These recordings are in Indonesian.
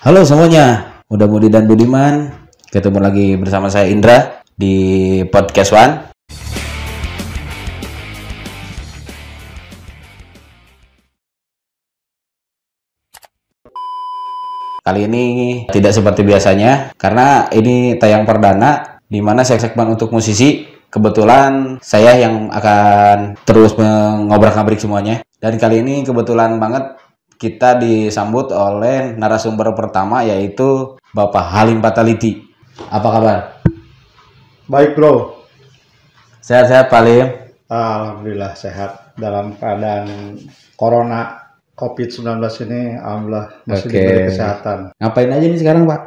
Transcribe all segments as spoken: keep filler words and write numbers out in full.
Halo semuanya, Muda Mudi dan Budiman. Ketemu lagi bersama saya Indra di Podcast One. Kali ini tidak seperti biasanya karena ini tayang perdana di mana segmen untuk musisi. Kebetulan saya yang akan terus mengobrak-ngabrik semuanya. Dan kali ini kebetulan banget kita disambut oleh narasumber pertama yaitu Bapak Halim Fatality. Apa kabar? Baik bro. Sehat-sehat Pak Halim? Alhamdulillah sehat dalam keadaan corona covid sembilan belas ini. Alhamdulillah masih Oke. diberi kesehatan. Ngapain aja nih sekarang Pak?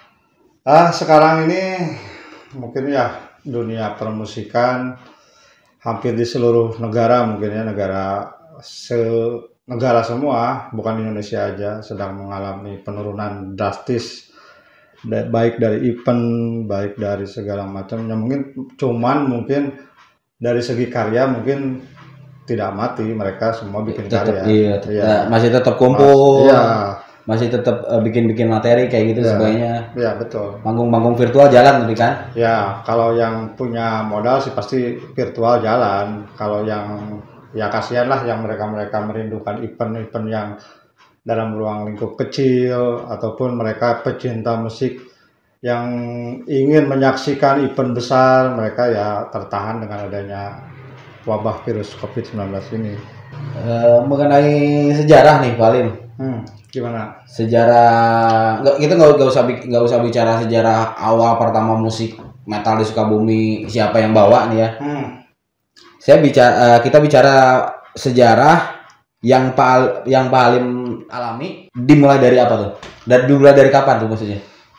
Ah sekarang ini mungkin ya dunia permusikan hampir di seluruh negara, mungkin ya negara se negara semua, bukan Indonesia aja, sedang mengalami penurunan drastis, baik dari event, baik dari segala macamnya. Mungkin cuman mungkin dari segi karya mungkin tidak mati, mereka semua bikin Tetap, karya. iya, tetap, Iya. masih tetap kumpul, Iya, masih tetap uh, bikin-bikin materi kayak gitu Iya. sebagainya. iya betul. Manggung-manggung virtual jalan tapi kan? Ya, kalau yang punya modal sih pasti virtual jalan. Kalau yang ya kasihan lah yang mereka-mereka merindukan event-event yang dalam ruang lingkup kecil ataupun mereka pecinta musik yang ingin menyaksikan event besar, mereka ya tertahan dengan adanya wabah virus covid sembilan belas ini. Uh, mengenai sejarah nih Pak Halim. Hmm, gimana? Sejarah nggak, kita nggak nggak usah bi- nggak usah bicara sejarah awal pertama musik metal di Sukabumi, siapa yang bawa nih ya. Hmm. Saya bicara, uh, kita bicara sejarah yang Pak yang Pak Halim alami dimulai dari apa tuh? Dan dimulai dari kapan tuh maksudnya?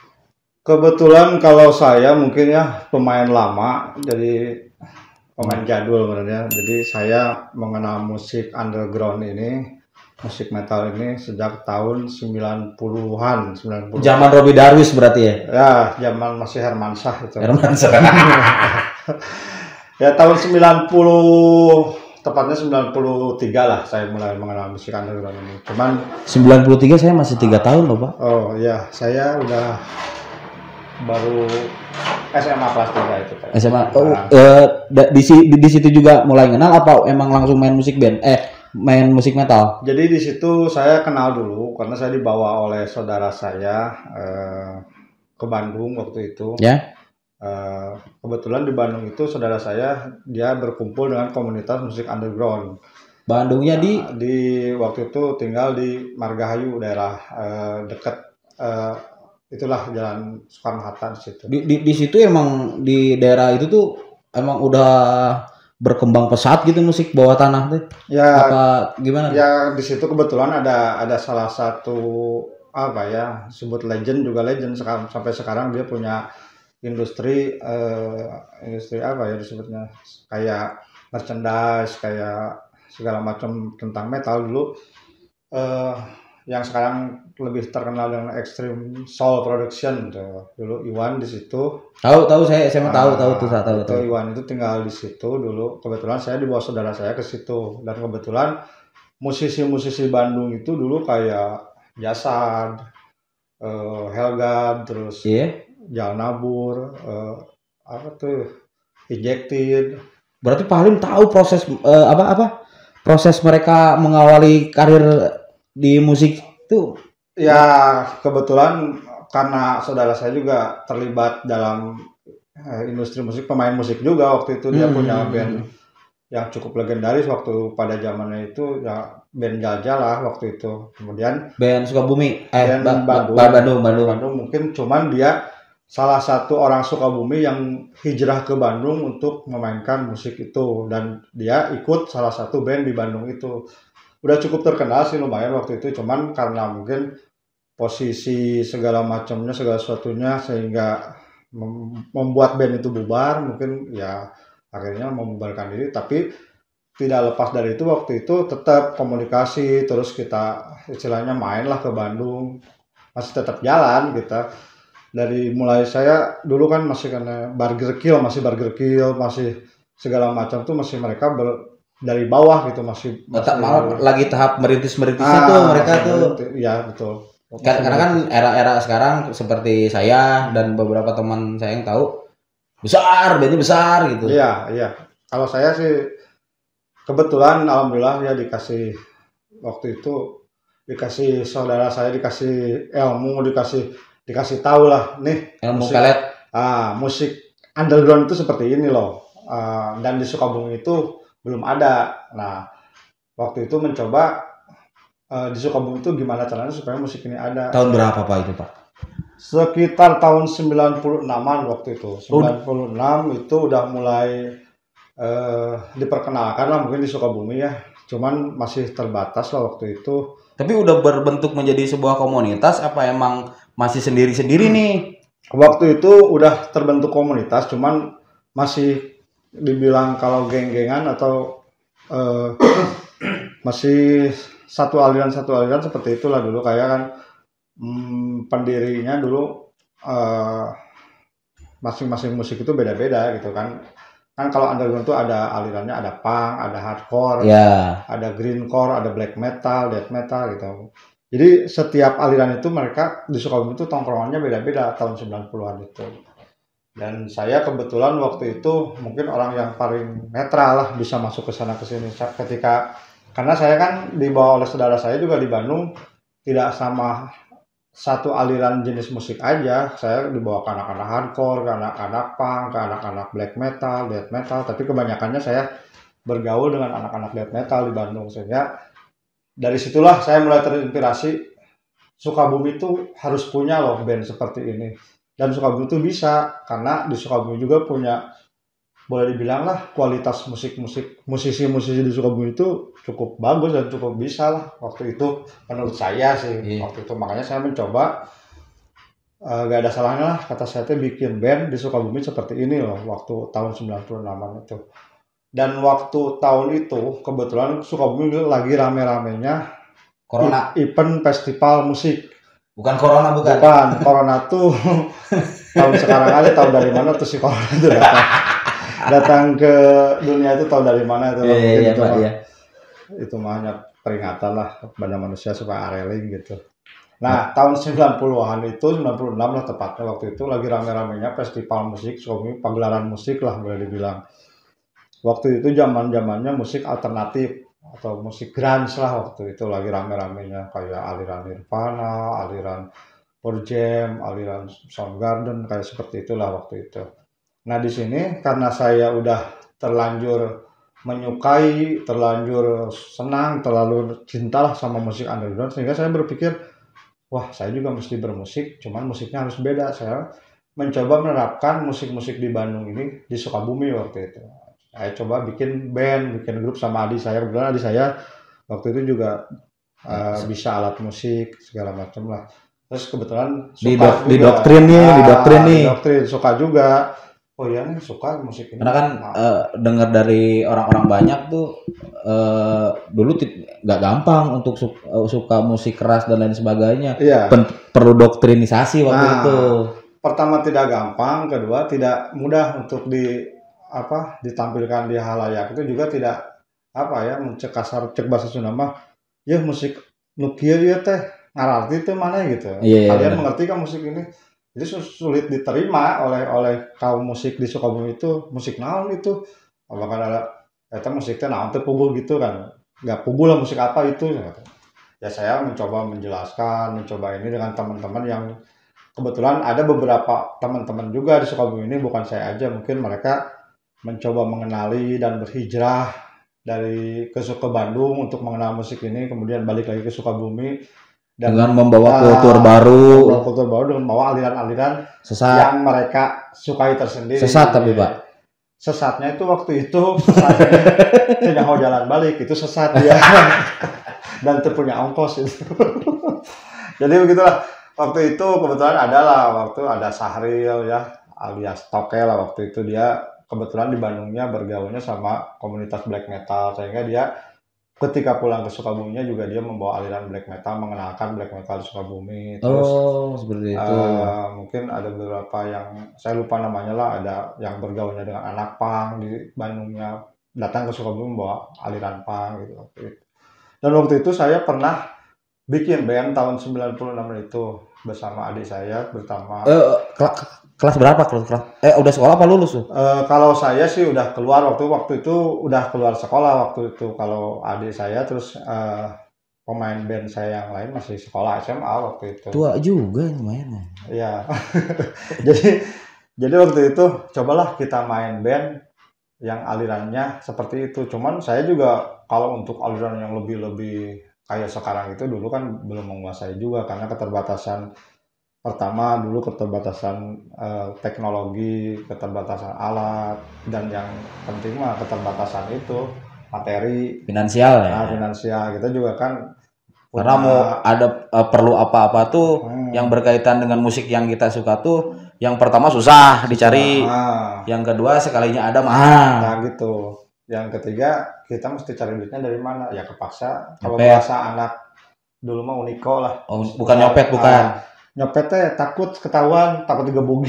Kebetulan kalau saya mungkin ya pemain lama, jadi pemain jadul sebenarnya. Jadi saya mengenal musik underground ini, musik metal ini sejak tahun sembilan puluhan, sembilan puluh. Zaman Robby Darwish berarti ya? Ya, zaman masih Hermansyah itu. Hermansyah. Ya tahun sembilan puluh, tepatnya sembilan puluh tiga lah saya mulai mengenal musik underground ini. Cuman sembilan puluh tiga saya masih tiga tahun loh Pak. oh ya, saya udah baru S M A kelas tiga itu kan. S M A. Oh, Nah, uh, di, di, di situ juga mulai kenal apa emang langsung main musik band? Eh, main musik metal? jadi di situ saya kenal dulu karena saya dibawa oleh saudara saya eh, ke Bandung waktu itu. Ya. Eh, kebetulan di Bandung itu saudara saya dia berkumpul dengan komunitas musik underground. Bandungnya di Nah, di waktu itu tinggal di Margahayu, daerah eh, dekat eh, itulah Jalan Soekarno Hatta di situ. di, di di situ emang di daerah itu tuh emang udah berkembang pesat gitu musik bawah tanah tuh. Ya, Apa gimana? ya di situ kebetulan ada ada salah satu apa ya, sebut legend juga legend sekarang, sampai sekarang dia punya industri eh, industri apa ya disebutnya, kayak merchandise, kayak segala macam tentang metal dulu, eh, yang sekarang lebih terkenal dengan Extreme Soul Production tuh. Dulu Iwan di situ. Tahu tahu saya saya mah tahu tahu tuh Ah, tahu itu tahu. Iwan itu tinggal di situ dulu. Kebetulan saya dibawa saudara saya ke situ, dan kebetulan musisi-musisi Bandung itu dulu kayak Jasad, eh, Helga, terus Iya. Jal Nabur, eh, apa tuh, Injected. Berarti Pak Halim tahu proses eh, apa apa proses mereka mengawali karir di musik tuh. Ya kebetulan karena saudara saya juga terlibat dalam eh, industri musik, pemain musik juga waktu itu. Dia Hmm. punya band yang cukup legendaris waktu pada zamannya itu, ya band Jajah lah waktu itu. Kemudian Band Sukabumi, eh band Ba- Ba- Bandung. Ba- Bandung, Bandung. Bandung mungkin cuman dia salah satu orang Sukabumi yang hijrah ke Bandung untuk memainkan musik itu, dan dia ikut salah satu band di Bandung itu. Udah cukup terkenal sih lumayan waktu itu, cuman karena mungkin posisi segala macamnya, segala sesuatunya, sehingga mem- membuat band itu bubar, mungkin ya akhirnya membubarkan diri. Tapi tidak lepas dari itu, waktu itu tetap komunikasi, terus kita istilahnya mainlah ke Bandung, masih tetap jalan kita. Dari mulai saya dulu kan masih karena Burger Kill, masih Burger Kill, masih segala macam tuh masih mereka ber, dari bawah gitu, masih, Tetap masih malah lagi tahap merintis-merintisnya ah, tuh mereka masih tuh. merintis. Ya betul. Kan- Karena kan era-era sekarang seperti saya dan beberapa teman saya yang tahu besar, bandnya besar gitu. Iya, iya. Kalau saya sih kebetulan alhamdulillah ya dikasih waktu itu dikasih saudara saya dikasih ilmu, dikasih dikasih tahu lah nih Ilmu musik pelet. ah musik underground itu seperti ini loh. Ah, dan di Sukabumi itu belum ada. Nah, waktu itu mencoba eh, di Sukabumi itu gimana caranya supaya musik ini ada. Tahun berapa Pak itu Pak? Sekitar tahun sembilan puluh enaman waktu itu. sembilan puluh enam itu udah mulai eh, diperkenalkan lah mungkin di Sukabumi ya. Cuman masih terbatas lah waktu itu. Tapi udah berbentuk menjadi sebuah komunitas apa emang masih sendiri-sendiri nih? Waktu itu udah terbentuk komunitas, cuman masih dibilang kalau geng-gengan atau eh, masih satu aliran satu aliran seperti itulah dulu kayak kan hmm, pendirinya dulu eh, masing-masing musik itu beda-beda gitu kan. Kan kalau underground itu ada alirannya ada punk, ada hardcore, Ya. ada greencore, ada black metal, death metal gitu. Jadi setiap aliran itu mereka di Sukabumi itu tongkrongannya beda-beda tahun sembilan puluhan itu. Dan saya kebetulan waktu itu mungkin orang yang paling netral lah bisa masuk ke sana ke sini ketika karena saya kan dibawa oleh saudara saya juga di Bandung tidak sama satu aliran jenis musik aja. Saya dibawa ke anak-anak hardcore, ke anak-anak punk, ke anak-anak black metal, death metal, tapi kebanyakannya saya bergaul dengan anak-anak death metal di Bandung sehingga dari situlah saya mulai terinspirasi Sukabumi itu harus punya loh band seperti ini. Dan Sukabumi itu bisa karena di Sukabumi juga punya boleh dibilang lah kualitas musik-musik musisi-musisi di Sukabumi itu cukup bagus dan cukup bisa lah waktu itu menurut saya sih. Iya. Waktu itu makanya saya mencoba uh, gak ada salahnya lah kata saya tuh bikin band di Sukabumi seperti ini loh waktu tahun sembilan puluh enaman itu. Dan waktu tahun itu kebetulan Sukabumi lagi rame-ramenya Corona. I- event festival musik. Bukan corona bukan. Bukan, corona tuh tahun sekarang aja tahu dari mana tuh si corona itu datang. Datang ke dunia itu tahu dari mana itu. Iya, iya, itu, Pak, mah, iya. itu mah hanya peringatan lah kepada manusia supaya areling gitu. Nah, tahun sembilan puluhan itu, sembilan puluh enam lah tepatnya waktu itu lagi rame-ramenya festival musik, Sukabumi pagelaran musik lah boleh dibilang. Waktu itu zaman-zamannya musik alternatif atau musik grunge lah waktu itu lagi rame-ramenya kayak aliran Nirvana, aliran Pearl Jam, aliran Soundgarden kayak seperti itulah waktu itu. Nah di sini karena saya udah terlanjur menyukai, terlanjur senang, terlalu cinta lah sama musik underground sehingga saya berpikir wah saya juga mesti bermusik, cuman musiknya harus beda. Saya mencoba menerapkan musik-musik di Bandung ini di Sukabumi waktu itu. Saya coba bikin band, bikin grup sama adik saya. Kebetulan adik saya waktu itu juga uh, bisa alat musik segala macam lah. Terus kebetulan suka Didok- juga. didoktrin nih, Ah, didoktrin nih. Didoktrin, suka juga. Oh iya nih suka musik ini. Karena kan Nah, eh, dengar dari orang-orang banyak tuh eh, dulu ti- nggak gampang untuk su- eh, suka musik keras dan lain sebagainya. iya. Pen- perlu doktrinisasi waktu Nah, itu. Pertama tidak gampang, kedua tidak mudah untuk di apa ditampilkan di halayak itu juga tidak apa ya cek kasar cek bahasa Sunda mah ya musik nukia ya teh ngararti itu mana gitu. Iya, iya, Kalian benar. mengerti kan musik ini? Jadi sus- sulit diterima oleh oleh kaum musik di Sukabumi itu musik naon itu. Apakah ada eta musiknya naon teh pugul gitu kan. Nggak pugul lah musik apa itu gitu. Ya saya mencoba menjelaskan, mencoba ini dengan teman-teman yang kebetulan ada beberapa teman-teman juga di Sukabumi ini bukan saya aja mungkin mereka mencoba mengenali dan berhijrah dari ke ke Bandung untuk mengenal musik ini kemudian balik lagi ke Sukabumi dan Dengan membawa ah, kultur baru, membawa kultur baru dengan membawa aliran-aliran sesat, yang mereka sukai tersendiri. sesat tapi Pak. Sesatnya itu waktu itu sesatnya tidak mau jalan balik itu sesat dia dan itu punya ongkos itu. Jadi begitulah waktu itu kebetulan ada lah waktu ada Sahril ya alias Toke lah waktu itu dia kebetulan di Bandungnya bergaulnya sama komunitas black metal sehingga dia ketika pulang ke Sukabumi juga dia membawa aliran black metal mengenalkan black metal di Sukabumi terus Oh, seperti itu. eh, mungkin ada beberapa yang saya lupa namanya lah ada yang bergaulnya dengan anak punk di Bandungnya datang ke Sukabumi membawa aliran punk gitu waktu itu. Dan waktu itu saya pernah bikin band tahun sembilan puluh enam itu bersama adik saya pertama. Eh, kela- kelas berapa kelas kelas? Eh udah sekolah apa lulus tuh? Eh, kalau saya sih udah keluar waktu waktu itu udah keluar sekolah waktu itu. Kalau adik saya terus eh, pemain band saya yang lain masih sekolah S M A waktu itu. Tua juga lumayan. Iya. Jadi jadi waktu itu cobalah kita main band yang alirannya seperti itu. Cuman saya juga kalau untuk aliran yang lebih-lebih kayak sekarang itu dulu kan belum menguasai juga karena keterbatasan pertama dulu keterbatasan eh, teknologi, keterbatasan alat dan yang penting mah keterbatasan itu materi, Finansial ya. nah, finansial kita juga kan Karena punya mau ada eh, perlu apa-apa tuh hmm, yang berkaitan dengan musik yang kita suka tuh yang pertama susah dicari, nah, yang kedua sekalinya ada mahal. nah gitu. Yang ketiga kita mesti cari duitnya dari mana? Ya kepaksa. Kalau Nyopet. bahasa anak dulu mah uniko lah. Oh, bukan nyopet bukan. Ah, nyopet teh takut ketahuan, takut digebugin.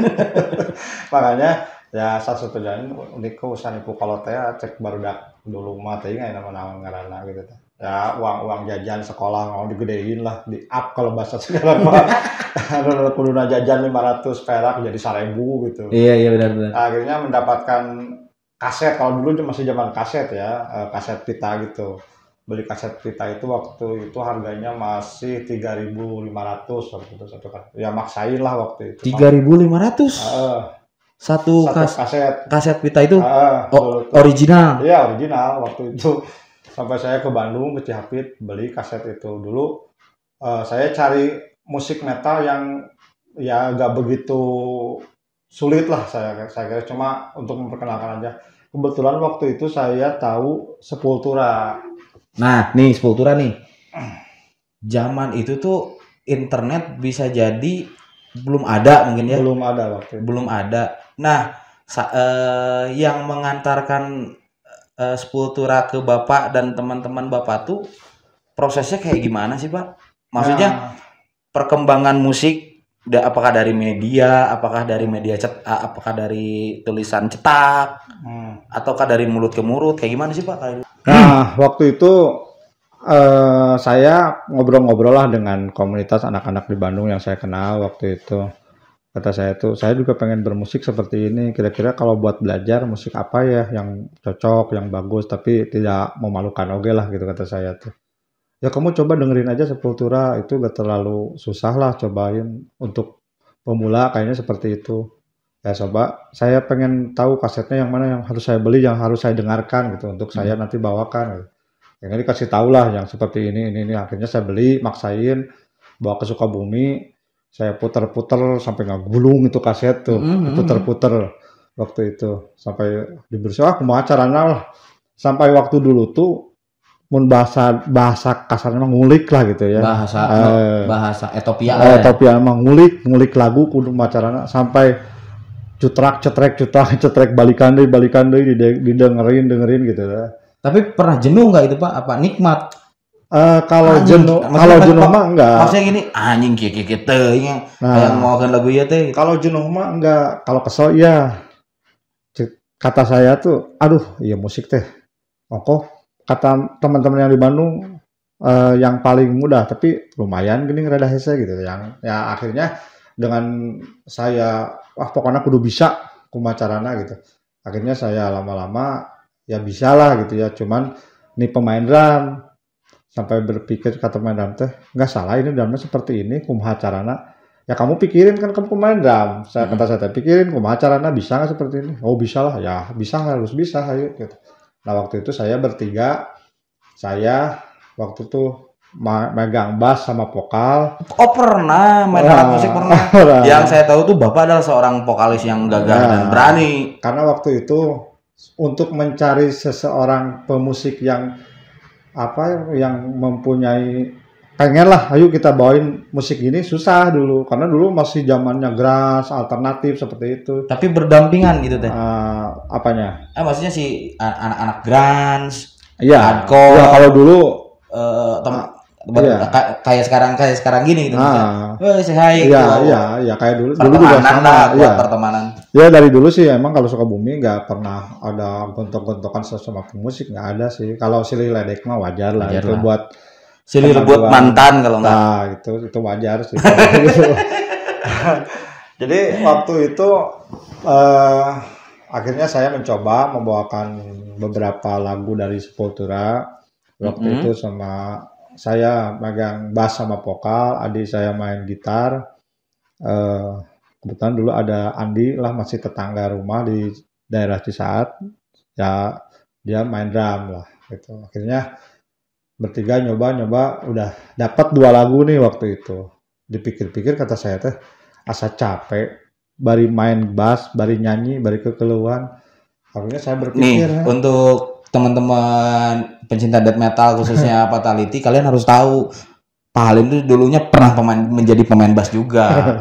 Makanya ya salah satu jalan uniko usaha nipu kalau teh cek barudak dulu mah teh nggak nama-nama ngaranna gitu teh. Ya uang-uang jajan sekolah mau digedein lah, di up kalau bahasa sekarang mah. Ada kuduna jajan lima ratus perak jadi seribu gitu. Iya iya benar-benar. Akhirnya mendapatkan kaset, kalau dulu masih zaman kaset ya, eh, kaset pita gitu. Beli kaset pita itu waktu itu harganya masih tiga ribu lima ratus waktu itu satu kaset. Ya maksain lah waktu itu. tiga ribu lima ratus. Heeh, Satu satu kas kaset. kaset pita itu Heeh, oh, dulu tuh. original. Iya, original waktu itu. Sampai saya ke Bandung, ke Cihapit beli kaset itu. Dulu eh, saya cari musik metal yang ya gak begitu sulit lah saya saya kira cuma untuk memperkenalkan aja. Kebetulan waktu itu saya tahu Sepultura. Nah, nih Sepultura nih. Zaman itu tuh internet bisa jadi belum ada mungkin ya. Belum ada waktu itu. Belum ada. Nah, sa- eh, yang mengantarkan eh, Sepultura ke Bapak dan teman-teman Bapak tuh prosesnya kayak gimana sih, Pak? Maksudnya Nah, perkembangan musik da- apakah dari media, apakah dari media cet, a- apakah dari tulisan cetak, hmm. ataukah dari mulut ke mulut, kayak gimana sih Pak? Kayak- Nah, waktu itu eh, saya ngobrol-ngobrol lah dengan komunitas anak-anak di Bandung yang saya kenal waktu itu. Kata saya tuh, saya juga pengen bermusik seperti ini. Kira-kira kalau buat belajar musik apa ya yang cocok, yang bagus, tapi tidak memalukan oke lah gitu kata saya tuh. Ya kamu coba dengerin aja Sepultura, itu gak terlalu susah lah, cobain untuk pemula kayaknya seperti itu. Ya coba, saya pengen tahu kasetnya yang mana yang harus saya beli, yang harus saya dengarkan gitu untuk saya nanti bawakan. Gitu. Yang ini kasih tahu lah yang seperti ini, ini, ini. Akhirnya saya beli, maksain, bawa ke Sukabumi, saya puter-puter sampai nggak gulung itu kaset tuh, Mm-hmm. puter-puter waktu itu sampai diberi ah mau acaranya lah. Sampai waktu dulu tuh mun bahasa bahasa kasarnya mah ngulik lah gitu ya. Bahasa Eh, bahasa Ethiopia. eh, ya. tapi emang ngulik ngulik lagu kudu macarana sampai cutrak cetrek cutrak cetrek balikan deui balikan deui dide- didengerin dengerin gitu ya. Tapi pernah jenuh nggak itu Pak? Apa nikmat? Eh, kalau Anjing, jenuh maksudnya kalau kan, jenuh Pak, mah enggak. Maksudnya gini, anjing kieu kieu kieu teuing Nah. yang mau lagu ieu teh. Kalau jenuh mah enggak, kalau kesel ya. C- Kata saya tuh, aduh, iya musik teh. Ongkoh kata teman-teman yang di Bandung eh, yang paling mudah, tapi lumayan gini rada hese gitu. Yang ya akhirnya dengan saya, wah pokoknya kudu bisa kumacarana gitu. Akhirnya saya lama-lama ya bisa lah gitu ya. Cuman nih pemain drum sampai berpikir kata pemain drum teh nggak salah ini drumnya seperti ini kumaha carana. Ya kamu pikirin kan kamu pemain drum. Saya kata saya pikirin kumaha carana bisa nggak seperti ini? Oh bisa lah ya bisa harus bisa ayo gitu. Nah waktu itu saya bertiga, saya waktu itu ma- megang bass sama vokal. Oh pernah main alat musik pernah. Yang saya tahu tuh Bapak adalah seorang vokalis yang gagah Nah. dan berani. Karena waktu itu untuk mencari seseorang pemusik yang apa yang mempunyai pengen lah ayo kita bawain musik ini susah dulu karena dulu masih zamannya grunge alternatif seperti itu. Tapi berdampingan gitu teh. Eh, apanya? Eh maksudnya si a- anak-anak grunge, Iya. hardcore. Ya, kalau dulu eh tem- Ah, iya. ka- kayak sekarang kayak sekarang gini gitu. Ah. Eh say hi iya gitu. iya iya kayak dulu dulu juga Pertemanan sama lah, buat ya. pertemanan. Ya dari dulu sih emang kalau Sukabumi nggak pernah ada gontok-gontokan sesama pemusik nggak ada sih. Kalau silih ledek mah wajar lah Wajar itu lah. buat Silih rebut mantan kalau nggak. Nah, itu itu wajar sih. Jadi waktu itu eh, akhirnya saya mencoba membawakan beberapa lagu dari Sepultura. Waktu Mm-hmm. itu sama saya megang bass sama vokal, adik saya main gitar. Eh, kebetulan dulu ada Andi lah, masih tetangga rumah di daerah Cisaat. Ya dia main drum lah gitu. Akhirnya bertiga nyoba-nyoba udah dapat dua lagu nih waktu itu. Dipikir-pikir kata saya teh asa capek, bari main bass, bari nyanyi, bari kekeluhan. Akhirnya saya berpikir Nih, ya, untuk teman-teman pencinta death metal khususnya Fatality, kalian harus tahu Pak Halim itu dulunya pernah pemain menjadi pemain bass juga.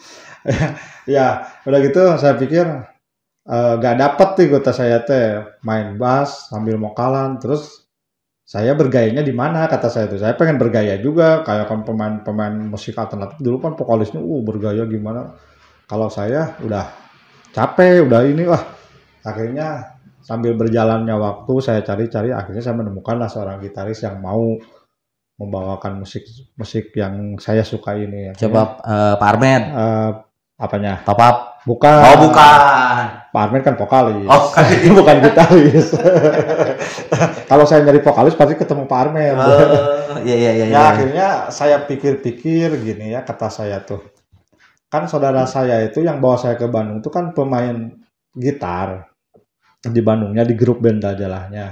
ya udah gitu saya pikir uh, gak dapet nih kata saya teh main bass sambil vokalan, terus saya bergayanya di mana kata saya tuh. Saya pengen bergaya juga kayak kan pemain-pemain musik alternatif dulu kan vokalisnya uh bergaya gimana. Kalau saya udah capek, udah ini wah. Akhirnya sambil berjalannya waktu saya cari-cari, akhirnya saya menemukanlah seorang gitaris yang mau membawakan musik musik yang saya suka ini. Coba uh, Pak Armed. Uh, apanya? Top-up. Bukan. Oh, bukan. Pak Armed kan vokalis. Oh, ini bukan gitaris. Kalau saya nyari vokalis pasti ketemu Pak Armed. Oh, iya iya iya. Ya, akhirnya saya pikir-pikir gini ya, kata saya tuh. Kan saudara saya itu yang bawa saya ke Bandung itu kan pemain gitar di Bandungnya di grup band Jaljalahnya.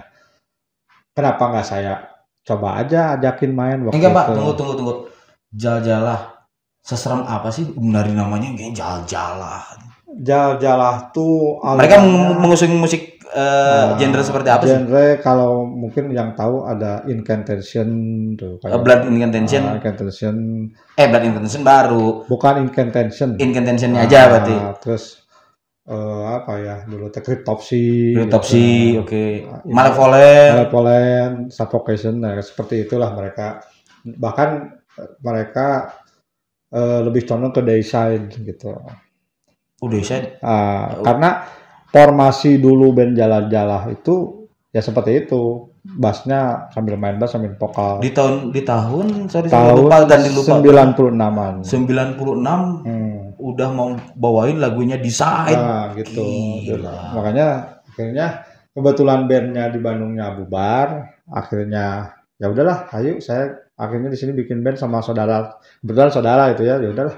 Kenapa nggak saya coba aja ajakin main waktu Enggak, Pak. itu. Tunggu tunggu tunggu. Jaljalah. Seserem apa sih dari namanya kayak Jaljalah? Jaljalah tuh mereka mengusung musik uh, nah, genre seperti apa sih? Genre kalau mungkin yang tahu ada Incantation tuh. Uh, Blood Incantation. Uh, Incantation. Eh Blood Incantation baru. Bukan Incantation. Incantationnya uh, aja berarti. Terus uh, apa ya dulu Cryptopsy. Cryptopsy, gitu. Oke. Okay. Malevolent. Malevolent, Suffocation, nah, seperti itulah mereka. Bahkan mereka uh, lebih condong ke Dayside gitu. Udah saya uh, oh. Karena formasi dulu band Jalah-Jalah itu ya seperti itu, bassnya sambil main bass sambil vokal. Di tahun di tahun sorry tahun lupa dan dilupa sembilan puluh enaman. sembilan puluh enam hmm. udah mau bawain lagunya Decide. Nah, gitu. Gila. Makanya akhirnya kebetulan bandnya di Bandungnya bubar, akhirnya ya udahlah, ayo saya akhirnya di sini bikin band sama saudara, kebetulan saudara itu ya, ya udahlah.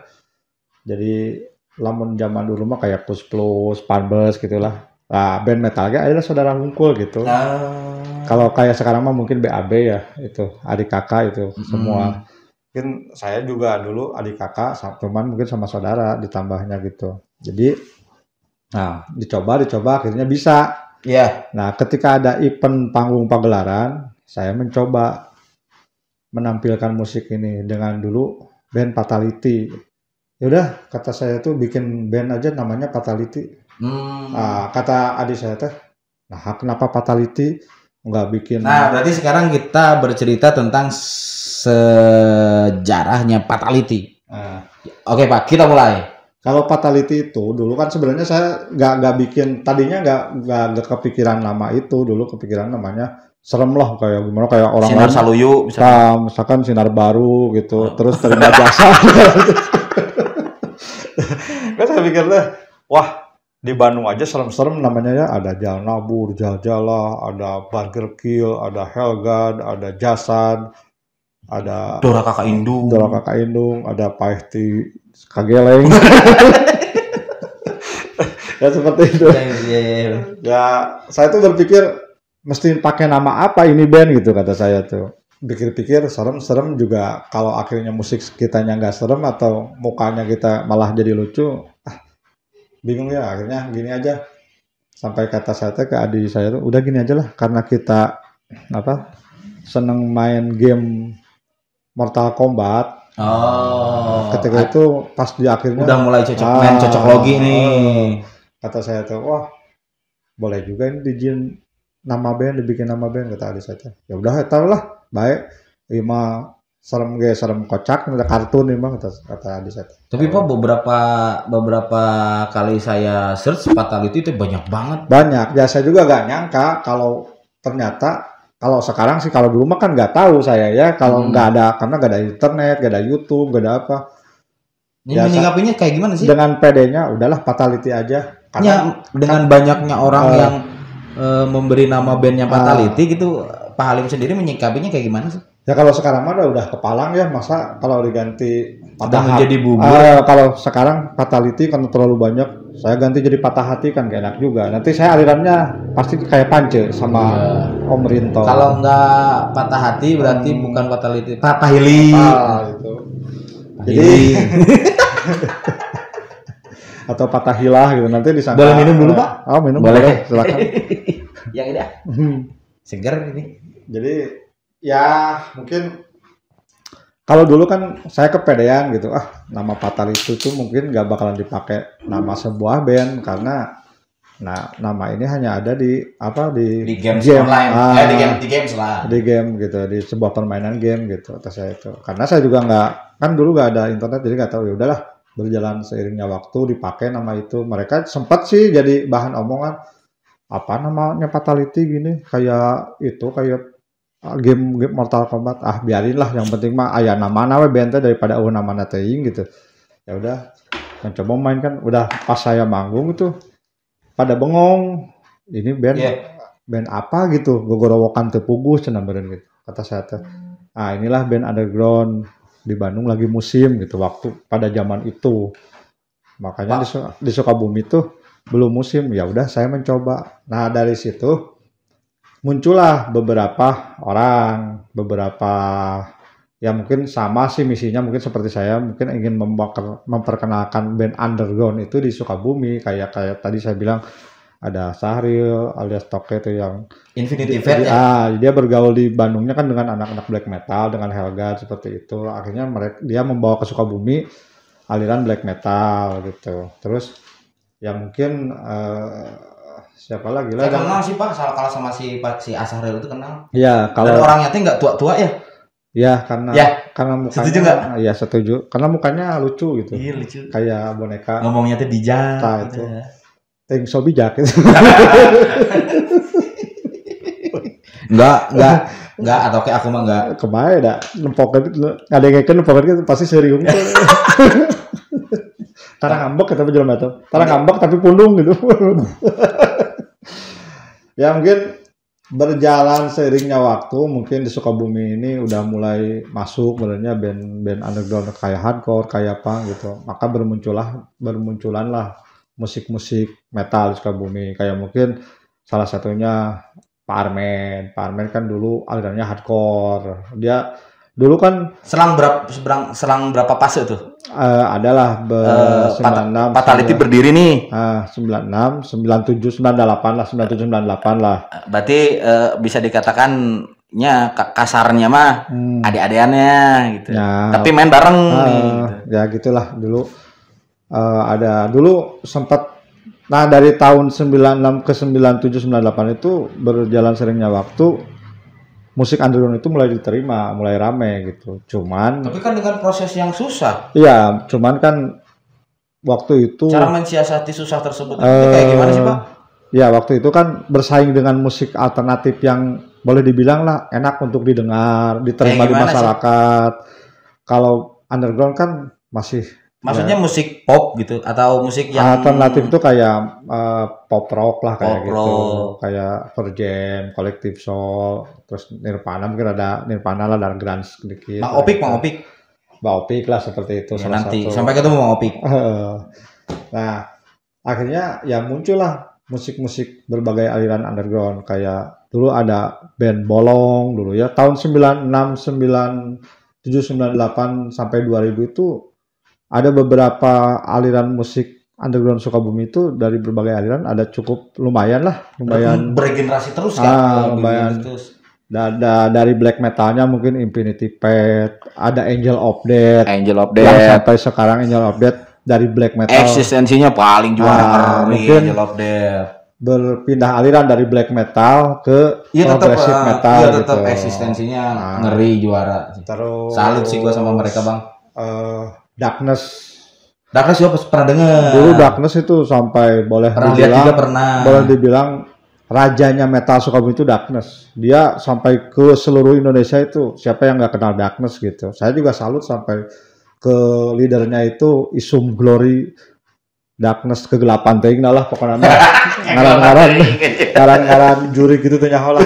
Jadi lamun zaman dulu mah kayak Plus Plus, Panbus gitulah. Nah, band metalnya adalah saudara ngumpul gitu. Ah. Kalau kayak sekarang mah mungkin B A B ya, itu adik kakak itu mm-hmm. semua. Mungkin saya juga dulu adik kakak, teman mungkin sama saudara ditambahnya gitu. Jadi, nah dicoba dicoba akhirnya bisa. Iya. Yeah. Nah, ketika ada event panggung pagelaran, saya mencoba menampilkan musik ini dengan dulu band Fatality. Ya udah, kata saya tuh bikin band aja namanya Fatality. Hmm. Nah, kata adik saya teh, nah kenapa Fatality nggak bikin? Nah, berarti sekarang kita bercerita tentang sejarahnya Fatality. Nah. Oke Pak, kita mulai. Kalau Fatality itu dulu kan sebenarnya saya nggak nggak bikin, tadinya nggak nggak kepikiran nama itu, dulu kepikiran namanya serem lah kayak gimana kayak orang Sinar lain, Saluyu misalkan. Nah, misalkan Sinar Baru gitu, oh. Terus terima jasa. Kan saya pikir deh, wah di Bandung aja serem-serem namanya ya, ada Jalnabur, Jaljalah, ada Burger Kill, ada Hellgard, ada Jasad, ada Dora Kakak Indung, Dora Kakak Indung, ada Paihti Kageleng. Ya seperti itu. Ya saya tuh berpikir mesti pakai nama apa ini band gitu kata saya tuh. Pikir-pikir serem-serem juga kalau akhirnya musik kitanya nggak serem atau mukanya kita malah jadi lucu, ah, bingung ya. Akhirnya gini aja, sampai kata saya ke adik saya tuh udah gini aja lah, karena kita apa seneng main game Mortal Kombat. Oh. Ketika itu pas di akhirnya udah mulai cocok ah, main cocok logi nih. Kata saya tuh wah boleh juga ini dijin nama band, dibikin nama band, kata adik saya. Ya udah tahu lah. Baik, lima serem ge serem kocak, ada kartun memang kata kata adik saya. Tapi Pak beberapa beberapa kali saya search Fatality itu banyak banget. Banyak. Ya saya juga gak nyangka kalau ternyata Kalau sekarang sih, kalau dulu mah kan nggak tahu saya ya, kalau nggak Hmm. ada, karena nggak ada internet, nggak ada YouTube, nggak ada apa. Ini Biasa. menyikapinya kayak gimana sih? Dengan pedenya, udahlah fatality aja. Ya, Karena dengan banyaknya orang Eh. yang eh, memberi nama bandnya Fatality gitu, Pak Halim sendiri menyikapinya kayak gimana sih? ya kalau sekarang mah udah, udah kepalang ya, masa kalau diganti Sudah hati. menjadi bubur. Eh, kalau sekarang fatality karena terlalu banyak, saya ganti jadi patah hati kan gak enak juga. Nanti saya alirannya pasti kayak Pance sama Iya. Om Rinto. Kalau nggak patah hati berarti Hmm. bukan Fatality, patah hili. Ah, gitu. Jadi Hili. atau patah hilah gitu, nanti disangka. Boleh minum dulu, Pak? Oh, minum Boleh. boleh, silakan. Yang ini ah, seger ini. Jadi ya mungkin kalau dulu kan saya kepedean gitu, ah nama Fatality itu tuh mungkin nggak bakalan dipakai nama sebuah band karena nah nama ini hanya ada di apa di Di games game. online, Ah, eh, di game di games lah. di game gitu, di sebuah permainan game gitu kata saya itu. Karena saya juga nggak, kan dulu nggak ada internet jadi nggak tahu, ya udahlah berjalan seiringnya waktu dipakai nama itu. Mereka sempat sih jadi bahan omongan, apa namanya Fatality gini, kayak itu kayak ah, game game Mortal Kombat, ah biarin lah, yang penting mah aya nama nama band teh daripada eueuh nama teuing gitu. Ya udah mencoba main kan, udah pas saya manggung itu pada bengong, ini band Iya. band apa gitu, gogorowokan teu puguh cenah beureun gitu kata saya teh. Ah inilah band underground di Bandung lagi musim gitu waktu pada zaman itu. Makanya di, Su- di Sukabumi tuh belum musim, ya udah saya mencoba. Nah dari situ muncullah beberapa orang, beberapa ya mungkin sama sih misinya, mungkin seperti saya, mungkin ingin membakar- memperkenalkan band underground itu di Sukabumi, kayak kayak tadi saya bilang ada Sahril alias Toke itu yang Infinity di- Fat ya. ah, dia bergaul di Bandungnya kan dengan anak-anak black metal, dengan Helga seperti itu. Akhirnya mereka dia membawa ke Sukabumi aliran black metal gitu. Terus ya mungkin eh, siapa lagi Saya lah? kenal sih Pak, salah kalah sama si Pak si Asharil itu kenal. Ya Dan kalau orangnya tuh nggak tua-tua ya. ya karena Ya, karena mukanya setuju nggak? ya setuju, karena mukanya lucu gitu, Iya lucu. kayak boneka Ngomongnya tuh bijak. Nah, gitu itu. ya. ting so bijak gitu. Enggak, enggak, enggak atau kayak aku mah enggak. Kemarin dah nempokan itu ada yang ngeken nempokan itu pasti serius. Tara ngambek tapi jalan batu. Tara ngambek tapi pundung gitu. Ya mungkin berjalan seiringnya waktu, mungkin di Sukabumi ini udah mulai masuk sebenarnya band-band underground kayak hardcore, kayak apa gitu. Maka bermunculah bermunculanlah musik-musik metal di Sukabumi. Kayak mungkin salah satunya Pak Armen. Pak Armen kan dulu alirannya hardcore. Dia dulu kan Selang berapa seberang selang berapa fase tuh? eh, adalah ber Eh, sembilan enam Fatality berdiri nih. ah sembilan enam sembilan tujuh sembilan delapan lah sembilan tujuh sembilan delapan lah. Berarti eh, bisa dikatakannya ka- kasarnya mah Hmm. adik-adikannya gitu. Ya, Tapi main bareng ah, nih. Gitu. ya gitulah dulu. Eh, ada dulu sempat, nah dari tahun sembilan enam ke sembilan tujuh sembilan delapan itu berjalan seringnya waktu, musik underground itu mulai diterima, mulai rame gitu. Cuman Tapi kan dengan proses yang susah. iya, cuman kan waktu itu Cara mensiasati susah tersebut itu eh, kayak gimana sih Pak? ya waktu itu kan bersaing dengan musik alternatif yang boleh dibilang lah enak untuk didengar, Kayak diterima di gimana sih? masyarakat. Kalau underground kan masih Maksudnya musik pop gitu atau musik yang alternatif itu kayak eh, pop rock lah kayak Pop gitu, rock. kayak Pearl Jam, Collective Soul, terus Nirvana, mungkin ada Nirvana lah dan grunge sedikit. Mang Opik, Mang Opik. Bang Opik lah seperti itu Ya, salah nanti satu. sampai ketemu Mang Opik. Nah, akhirnya ya muncullah musik-musik berbagai aliran underground, kayak dulu ada band Bolong dulu ya, tahun sembilan enam, sembilan tujuh, sembilan delapan sampai dua ribu itu ada beberapa aliran musik underground Sukabumi itu, dari berbagai aliran ada cukup lumayan lah, lumayan. Bergenerasi terus Ah, kan. lumayan. Terus. Da- da- dari black metalnya mungkin Infinity Fat, ada Angel of Death, Angel of yang Death. sampai sekarang Angel of Death dari black metal Eksistensinya paling juara Ah, ngeri, mungkin Angel of Death. berpindah aliran dari black metal ke Iya tetap progressive eh, metal iya gitu. tetap eksistensinya Ah. ngeri juara. Terus Salut sih gua sama mereka, Bang. eh, Darkness. Darkness juga pernah denger. Dulu Darkness itu sampai boleh pernah lihat dibilang juga pernah. boleh dibilang rajanya metal Sukabumi itu Darkness. Dia sampai ke seluruh Indonesia itu siapa yang nggak kenal Darkness gitu. Saya juga salut sampai ke leadernya itu Isum Glory Darkness kegelapan teh lah pokoknya ngaran-ngaran ngaran-ngaran juri gitu teh nyaho lah.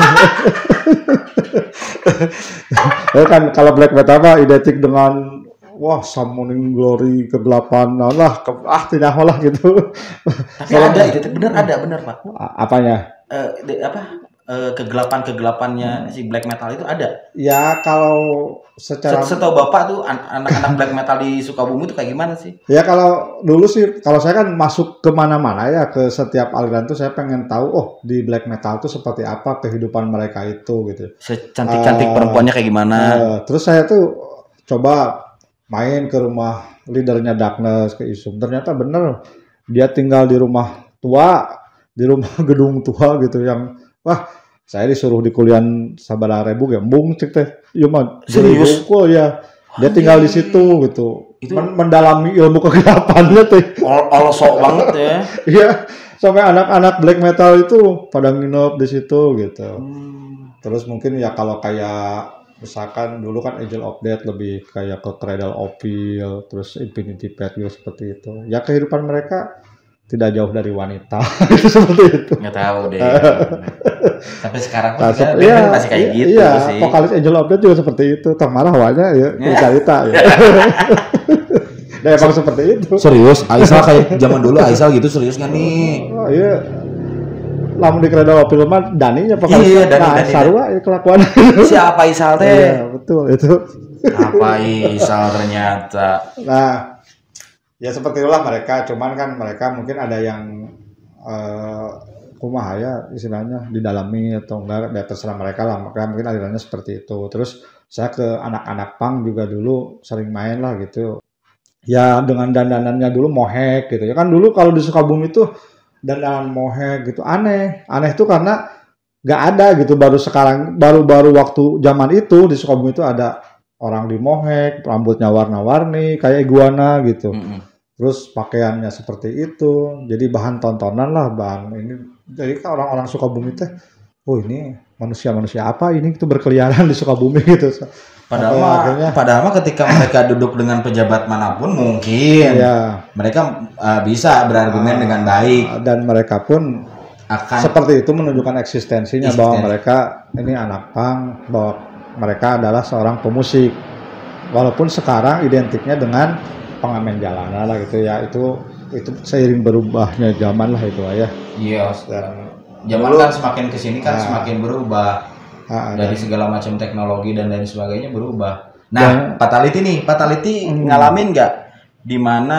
Ya kan kalau black metal mah identik dengan wah summoning glory kegelapan nah lah ke, ah tidak lah gitu. Tapi ada itu bener ada bener Pak. Apanya? Uh, de, apa uh, kegelapan kegelapannya si black metal itu ada. Ya kalau secara setahu Bapak tuh anak-anak black metal di Sukabumi itu kayak gimana sih? Ya kalau dulu sih kalau saya kan masuk kemana-mana ya ke setiap aliran tuh saya pengen tahu oh di black metal tuh seperti apa kehidupan mereka itu gitu. Secantik-cantik uh, perempuannya kayak gimana? Uh, terus saya tuh coba main ke rumah leadernya Darkness ke Isum. Ternyata bener dia tinggal di rumah tua, di rumah gedung tua gitu yang wah saya disuruh di kuliah sabaraha ribu gembung cek teh. Iya mah serius kok ya. Dia tinggal di situ gitu. Itu Men mendalami ilmu kegelapannya teh. Olosok banget ya. Iya, sampai anak-anak black metal itu pada nginep di situ gitu. Hmm. Terus mungkin ya kalau kayak misalkan dulu kan Angel of Death lebih kayak ke Cradle of Filth, terus Infinity Path juga seperti itu. Ya kehidupan mereka tidak jauh dari wanita itu seperti itu. Nggak tahu deh. Tapi sekarang nah, juga iya, masih kayak iya, gitu iya, sih. Vokalis Angel of Death juga seperti itu. Termarah awalnya ya cerita ya. Nah, emang seperti itu. Serius, Aisal kayak zaman dulu Aisal gitu serius kan nih? Oh iya. Lamun di Cradle of Filth mah Daninya vokalis. Iya, Dani, nah, Dani, sarua ya kelakuan. Siapa Aisal teh? Iya, betul itu. Apa Aisal ternyata. Nah, ya seperti itulah mereka, cuman kan mereka mungkin ada yang uh, kumaha ya istilahnya didalami atau enggak, ya terserah mereka lah, maka mungkin alirannya seperti itu. Terus saya ke anak-anak punk juga dulu sering main lah gitu. Ya dengan dandanannya dulu mohek gitu ya kan, dulu kalau di Sukabumi itu dandanan mohek gitu aneh, aneh itu karena nggak ada gitu, baru sekarang, baru-baru waktu zaman itu di Sukabumi itu ada orang di mohek, rambutnya warna-warni kayak iguana gitu. Mm-hmm. Terus pakaiannya seperti itu, jadi bahan tontonan lah bang. Ini jadi kan orang-orang Sukabumi teh, oh ini manusia-manusia apa ini itu berkeliaran di Sukabumi gitu. Padahal mah, akhirnya, padahal mah ketika mereka duduk dengan pejabat manapun mungkin ya, mereka uh, bisa berargumen uh, dengan baik dan mereka pun akan seperti itu menunjukkan eksistensinya eksistensi. Bahwa mereka ini anak punk, bahwa mereka adalah seorang pemusik. Walaupun sekarang identiknya dengan pengamen jalanan lah gitu ya, itu itu seiring berubahnya zaman lah itu ya. Iya, dan zaman kan semakin kesini kan nah, semakin berubah. Ah, dari dan, segala macam teknologi dan lain sebagainya berubah. Nah, dan, fatality nih, fatality hmm. ngalamin nggak di mana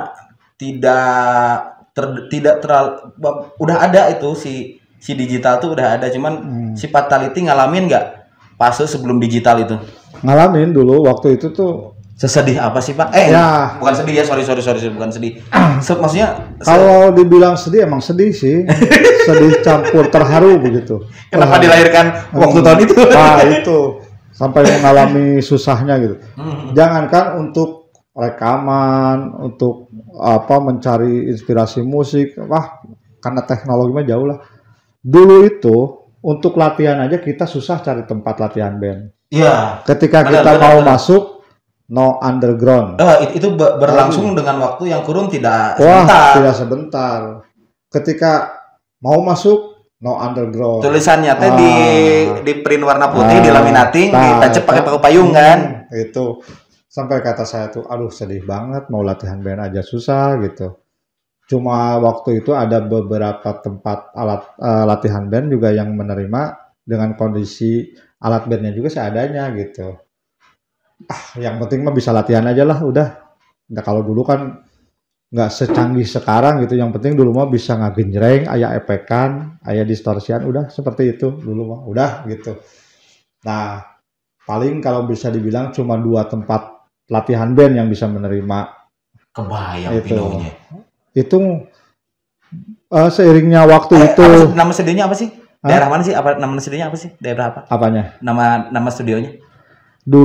tidak ter, tidak terlalu udah ada itu si si digital tuh udah ada, cuman hmm. si fatality ngalamin nggak fase sebelum digital itu? Ngalamin dulu waktu itu tuh. Sesedih apa sih Pak? Eh, ya. bukan sedih ya, sorry sorry sorry, bukan sedih. Se maksudnya kalau se dibilang sedih emang sedih sih, sedih campur terharu begitu. Kenapa terharu. Dilahirkan waktu hmm. tahun itu? Nah itu sampai mengalami susahnya gitu. Hmm. Jangankan untuk rekaman, untuk apa mencari inspirasi musik, wah karena teknologi mah jauh lah. Dulu itu untuk latihan aja kita susah cari tempat latihan band. Iya. Ketika benar, kita benar, mau benar. masuk no underground. Uh, itu berlangsung oh. dengan waktu yang kurun tidak Wah, sebentar. tidak sebentar. Ketika mau masuk no underground. Tulisannya teh ah. di di print warna putih, ah. dilaminating, nah, ditancap pakai paku payung kan. Hmm, itu sampai kata saya tuh, aduh sedih banget mau latihan band aja susah gitu. Cuma waktu itu ada beberapa tempat alat uh, latihan band juga yang menerima dengan kondisi alat bandnya juga seadanya gitu. Ah, yang penting mah bisa latihan aja lah udah. Nah kalau dulu kan nggak secanggih sekarang gitu. Yang penting dulu mah bisa ngagenjreng, aya efekan, aya distorsian, udah seperti itu dulu mah udah gitu. Nah paling kalau bisa dibilang cuma dua tempat latihan band yang bisa menerima. Kebayang itu. Pinonya. Itu uh, seiringnya waktu eh, itu. Apa, nama studionya apa sih? Daerah Hah? mana sih? Apa nama studionya apa sih? Daerah apa? Apanya? Nama nama studionya?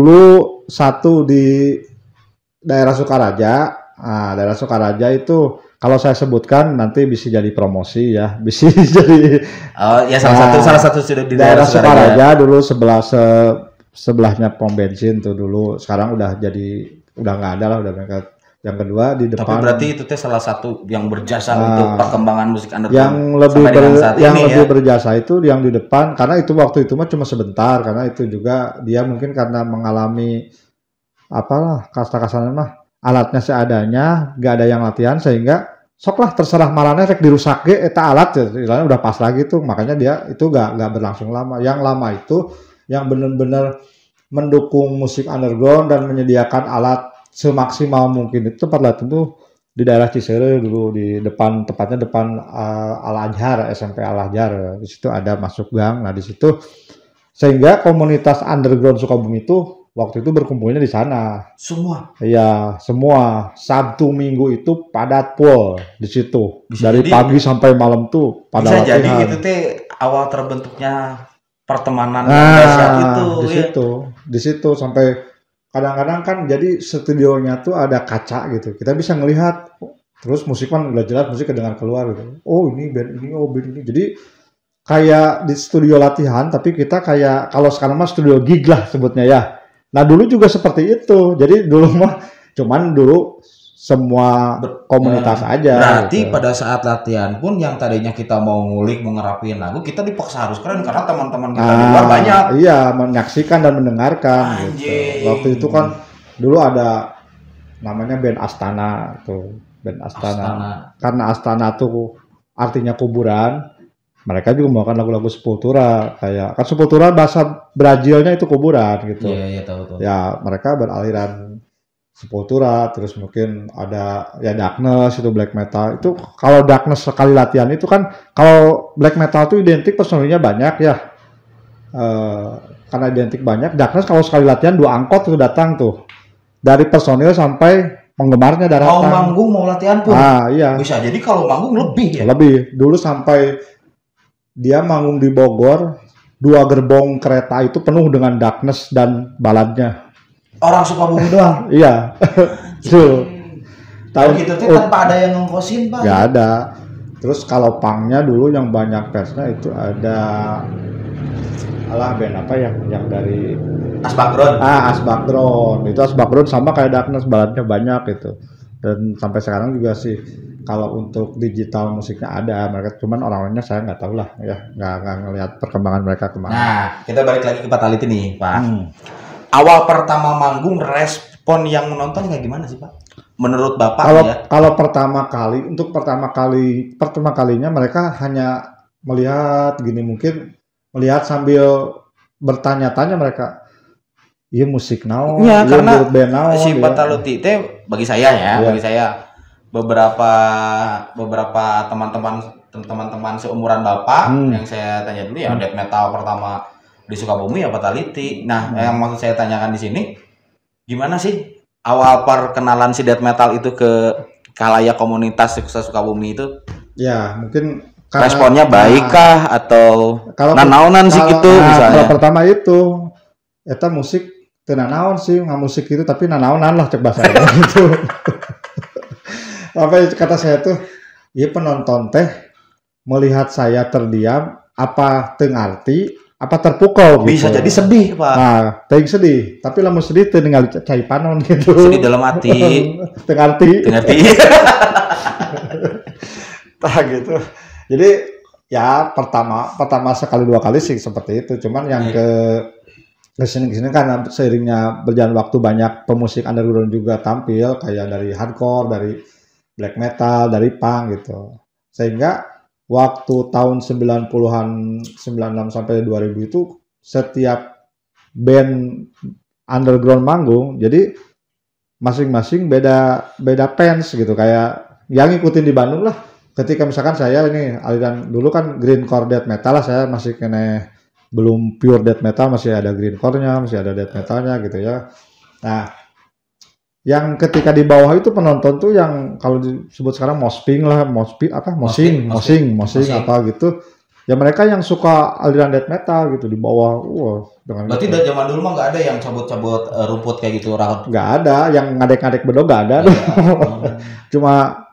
Dulu satu di daerah Sukaraja, nah daerah Sukaraja itu kalau saya sebutkan nanti bisa jadi promosi ya, bisa jadi. Oh ya salah Nah, satu salah satu sudah di daerah daerah Sukaraja. Sukaraja dulu sebelah se, sebelahnya pom bensin tuh dulu, sekarang udah jadi udah nggak ada lah, udah mereka. Yang kedua di depan. Tapi berarti itu teh salah satu yang berjasa Nah, untuk perkembangan musik underground. Yang lebih sampai ber, dengan saat yang ini lebih ya. berjasa itu yang di depan, karena itu waktu itu mah cuma sebentar, karena itu juga dia mungkin karena mengalami apalah kasta-kasarnya mah alatnya seadanya, nggak ada yang latihan sehingga sok lah terserah marane rek dirusak ge eta alat ya, istilahnya udah pas lagi tuh, makanya dia itu nggak nggak berlangsung lama. Yang lama itu yang benar-benar mendukung musik underground dan menyediakan alat semaksimal mungkin itu tempat latihan tuh di daerah Ciseure dulu, di depan, tepatnya depan uh, Al Azhar, S M P Al Azhar. Di situ ada masuk gang. Nah di situ sehingga komunitas underground Sukabumi itu waktu itu berkumpulnya di sana. Semua. Iya, semua Sabtu Minggu itu padat full di situ. Bisa Dari jadi, pagi sampai malam tuh pada bisa latihan. jadi itu teh awal terbentuknya pertemanan nah, yang dahsyat itu. Di ya. situ, di situ sampai kadang-kadang kan jadi studionya tuh ada kaca gitu. Kita bisa ngelihat terus musik kan udah jelas musik kedengar keluar gitu. Oh, ini band ini, oh band ini. Jadi kayak di studio latihan tapi kita kayak kalau sekarang mah studio gig lah sebutnya ya. Nah, dulu juga seperti itu. Jadi dulu mah cuman dulu semua komunitas Nah, aja. berarti gitu. pada saat latihan pun yang tadinya kita mau ngulik, mau ngerapin lagu, kita dipaksa harus keren karena teman-teman kita di luar Ah, banyak. Iya, menyaksikan dan mendengarkan gitu. Anjing. Waktu itu kan dulu ada namanya band Astana tuh, band Astana. Astana. Karena Astana tuh artinya kuburan. Mereka juga membawakan lagu-lagu Sepultura, kayak kan Sepultura bahasa Brazilnya itu kuburan gitu. Iya, iya tahu tahu. Ya, mereka beraliran Sepultura, terus mungkin ada ya Darkness itu black metal. Itu kalau Darkness sekali latihan itu kan kalau black metal itu identik personilnya banyak ya. Uh, karena identik banyak, Darkness kalau sekali latihan dua angkot itu datang tuh. Dari personil sampai penggemarnya datang. Mau manggung, mau latihan pun. Ah, iya. Bisa jadi kalau manggung lebih ya. Lebih. Dulu sampai dia manggung di Bogor, dua gerbong kereta itu penuh dengan Darkness dan baladnya. Orang Sukabumi doang. Iya. Tuh. Tahun gitu tuh tanpa ada yang ngongkosin, Pak. Gak ada. Terus kalau pangnya dulu yang banyak fansnya itu ada alah band apa ya yang dari Asbakron. Ah, Asbakron. Itu Asbakron sama kayak Darkness, baladnya banyak gitu. Dan sampai sekarang juga sih kalau untuk digital musiknya ada, mereka cuman orang-orangnya saya nggak tahu lah ya, nggak nggak ngelihat perkembangan mereka kemana. Nah, kita balik lagi ke Fatality nih, Pak. Hmm. Awal pertama manggung respon yang menonton kayak gimana sih, Pak? Menurut Bapak Kalau ya? kalau pertama kali untuk pertama kali pertama kalinya mereka hanya melihat gini, mungkin melihat sambil bertanya-tanya mereka. Iya musik naon? Iya, Iya, karena grup band naon, si iya. Fatality teh bagi saya ya, Iya. bagi saya beberapa beberapa teman-teman teman-teman seumuran Bapak Hmm. yang saya tanya dulu ya death metal pertama di Sukabumi ya Fatality. Nah, Hmm. yang maksud saya tanyakan di sini gimana sih awal perkenalan si death metal itu ke khalayak komunitas di Sukabumi itu? Ya, mungkin Responnya baik kah atau kalau nanaunan sih kalau- gitu nah, misalnya? kalau pertama itu eta musik teu nanaon sih, nggak musik itu tapi nanaonan lah cek bahasa gitu. Apa kata saya tuh, ya penonton teh melihat saya terdiam apa teu ngarti apa terpukau gitu. Bisa jadi sedih, Pak. Nah, teuing sedih, tapi lamun sedih teu ningali cai panon gitu. Sedih dalam hati. Teu ngarti. Ngerti? Tah gitu. Jadi ya pertama pertama sekali dua kali sih seperti itu. Cuman yang ke kesini kesini kan seiringnya berjalan waktu banyak pemusik underground juga tampil kayak dari hardcore, dari black metal, dari punk gitu. Sehingga waktu tahun sembilan puluhan sembilan puluh enam sampai dua ribu itu setiap band underground manggung, jadi masing-masing beda beda fans gitu, kayak yang ngikutin di Bandung lah. Ketika misalkan saya ini aliran dulu kan grindcore death metal lah, saya masih kena belum pure death metal, masih ada grindcore-nya, masih ada death metalnya gitu ya. Nah, yang ketika di bawah itu penonton tuh yang kalau disebut sekarang mosping lah, mosping apa, mosing, mosing, mosing apa gitu. Ya mereka yang suka aliran death metal gitu di bawah, wah dengan. Berarti dari zaman dulu mah nggak ada yang cabut-cabut uh, rumput kayak gitu, Rahot? Nggak ada, yang ngadek-ngadek bedo nggak ada. Ya, Cuma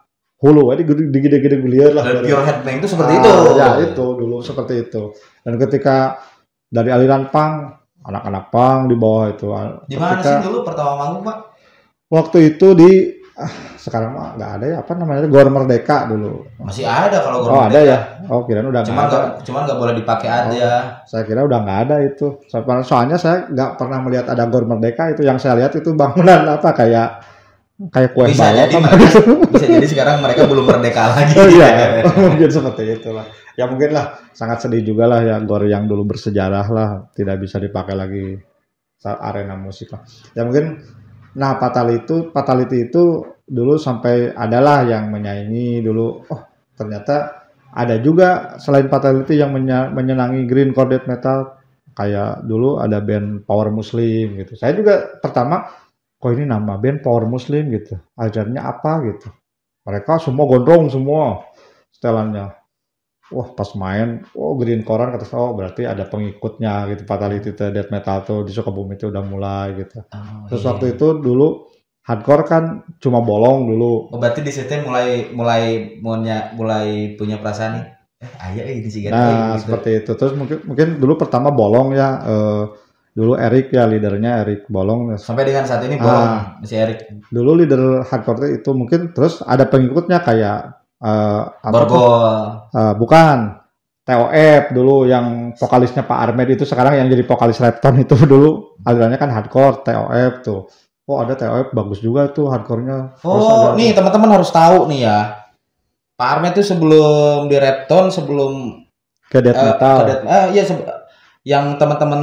hulu, jadi gede-gede gulier lah. Dan pure headbang itu seperti ah, itu. Ya itu dulu seperti itu. Dan ketika dari aliran punk, anak-anak punk di bawah itu. Di mana sih dulu pertama manggung Pak? Waktu itu di ah, sekarang mah nggak ada ya, apa namanya, Gor Merdeka dulu. Masih ada kalau Gor Oh Merdeka. ada ya, oh kirain udah Cuman nggak ada. Gak, cuman nggak boleh dipakai aja. Oh, saya kira udah nggak ada itu. Soalnya saya nggak pernah melihat ada Gor Merdeka. Itu yang saya lihat itu bangunan apa kayak kayak kue bisa balok jadi apa mereka, gitu. bisa jadi sekarang mereka belum merdeka lagi. Oh iya, mungkin seperti itulah. Ya mungkin lah, sangat sedih juga lah ya, Gor yang dulu bersejarah lah tidak bisa dipakai lagi saat arena musik lah. Ya mungkin, nah Fatality itu, Fatality itu dulu sampai adalah yang menyaingi dulu. Oh ternyata ada juga selain Fatality yang menyenangi grindcore death metal, kayak dulu ada band Power Muslim gitu. Saya juga pertama, kok ini nama band Power Muslim gitu, ajarnya apa gitu. Mereka semua gondrong semua setelannya. Wah pas main, oh grindcore kata saya, oh berarti ada pengikutnya gitu. Fatality death metal tuh di Sukabumi itu udah mulai gitu. Oh, terus iya. Waktu itu dulu hardcore kan cuma bolong dulu. Oh berarti di situ mulai mulai mulai mulai punya perasaan nih. Eh ayah ini sih Nah gitu. Seperti itu. Terus mungkin mungkin dulu pertama bolong ya. Eh, dulu Erik ya leadernya, Erik Bolong. Sampai dengan saat ini bolong ah, masih Erik. Dulu leader hardcore itu mungkin, terus ada pengikutnya kayak uh, Borgol. Uh, bukan. T O F dulu yang vokalisnya Pak Armed itu sekarang yang jadi vokalis Repton itu dulu alirannya kan hardcore, T O F tuh. Oh ada T O F bagus juga tuh hardcore-nya. Oh nih teman-teman harus tahu nih ya. Pak Armed itu sebelum di Repton, sebelum ke death uh, metal. Ke death, uh, iya yang teman-teman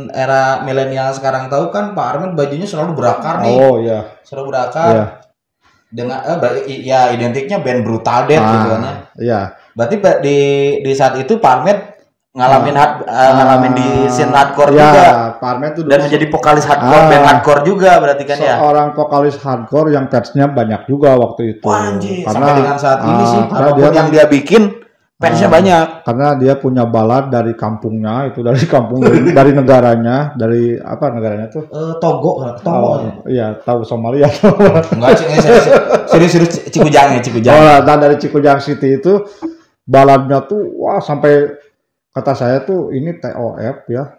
era milenial sekarang tahu kan Pak Armed bajunya selalu berakar nih. Oh iya. Selalu berakar. Iya. Dengan eh, ya identiknya band brutal death ah, gitu kan ya. Iya. Berarti di di saat itu Pak Armed ngalamin ah, hard, uh, ngalamin di scene hardcore ya, juga. Pak Armed tuh dan menjadi vokalis hardcore ah, band hardcore juga berarti kan ya. Seorang vokalis hardcore yang fansnya banyak juga waktu itu. Anjir, karena sampai dengan saat ini ah, sih apapun dia yang dia bikin fansnya nah, banyak. Karena dia punya balad dari kampungnya, itu dari kampung dari, dari negaranya, dari apa negaranya tuh? Uh, Togo, Togo. Oh, iya, tahu Somalia. Enggak, serius-serius Cikujang ya, Cikujang. Oh, dan dari Cikujang City itu baladnya tuh wah sampai kata saya tuh ini T O F ya.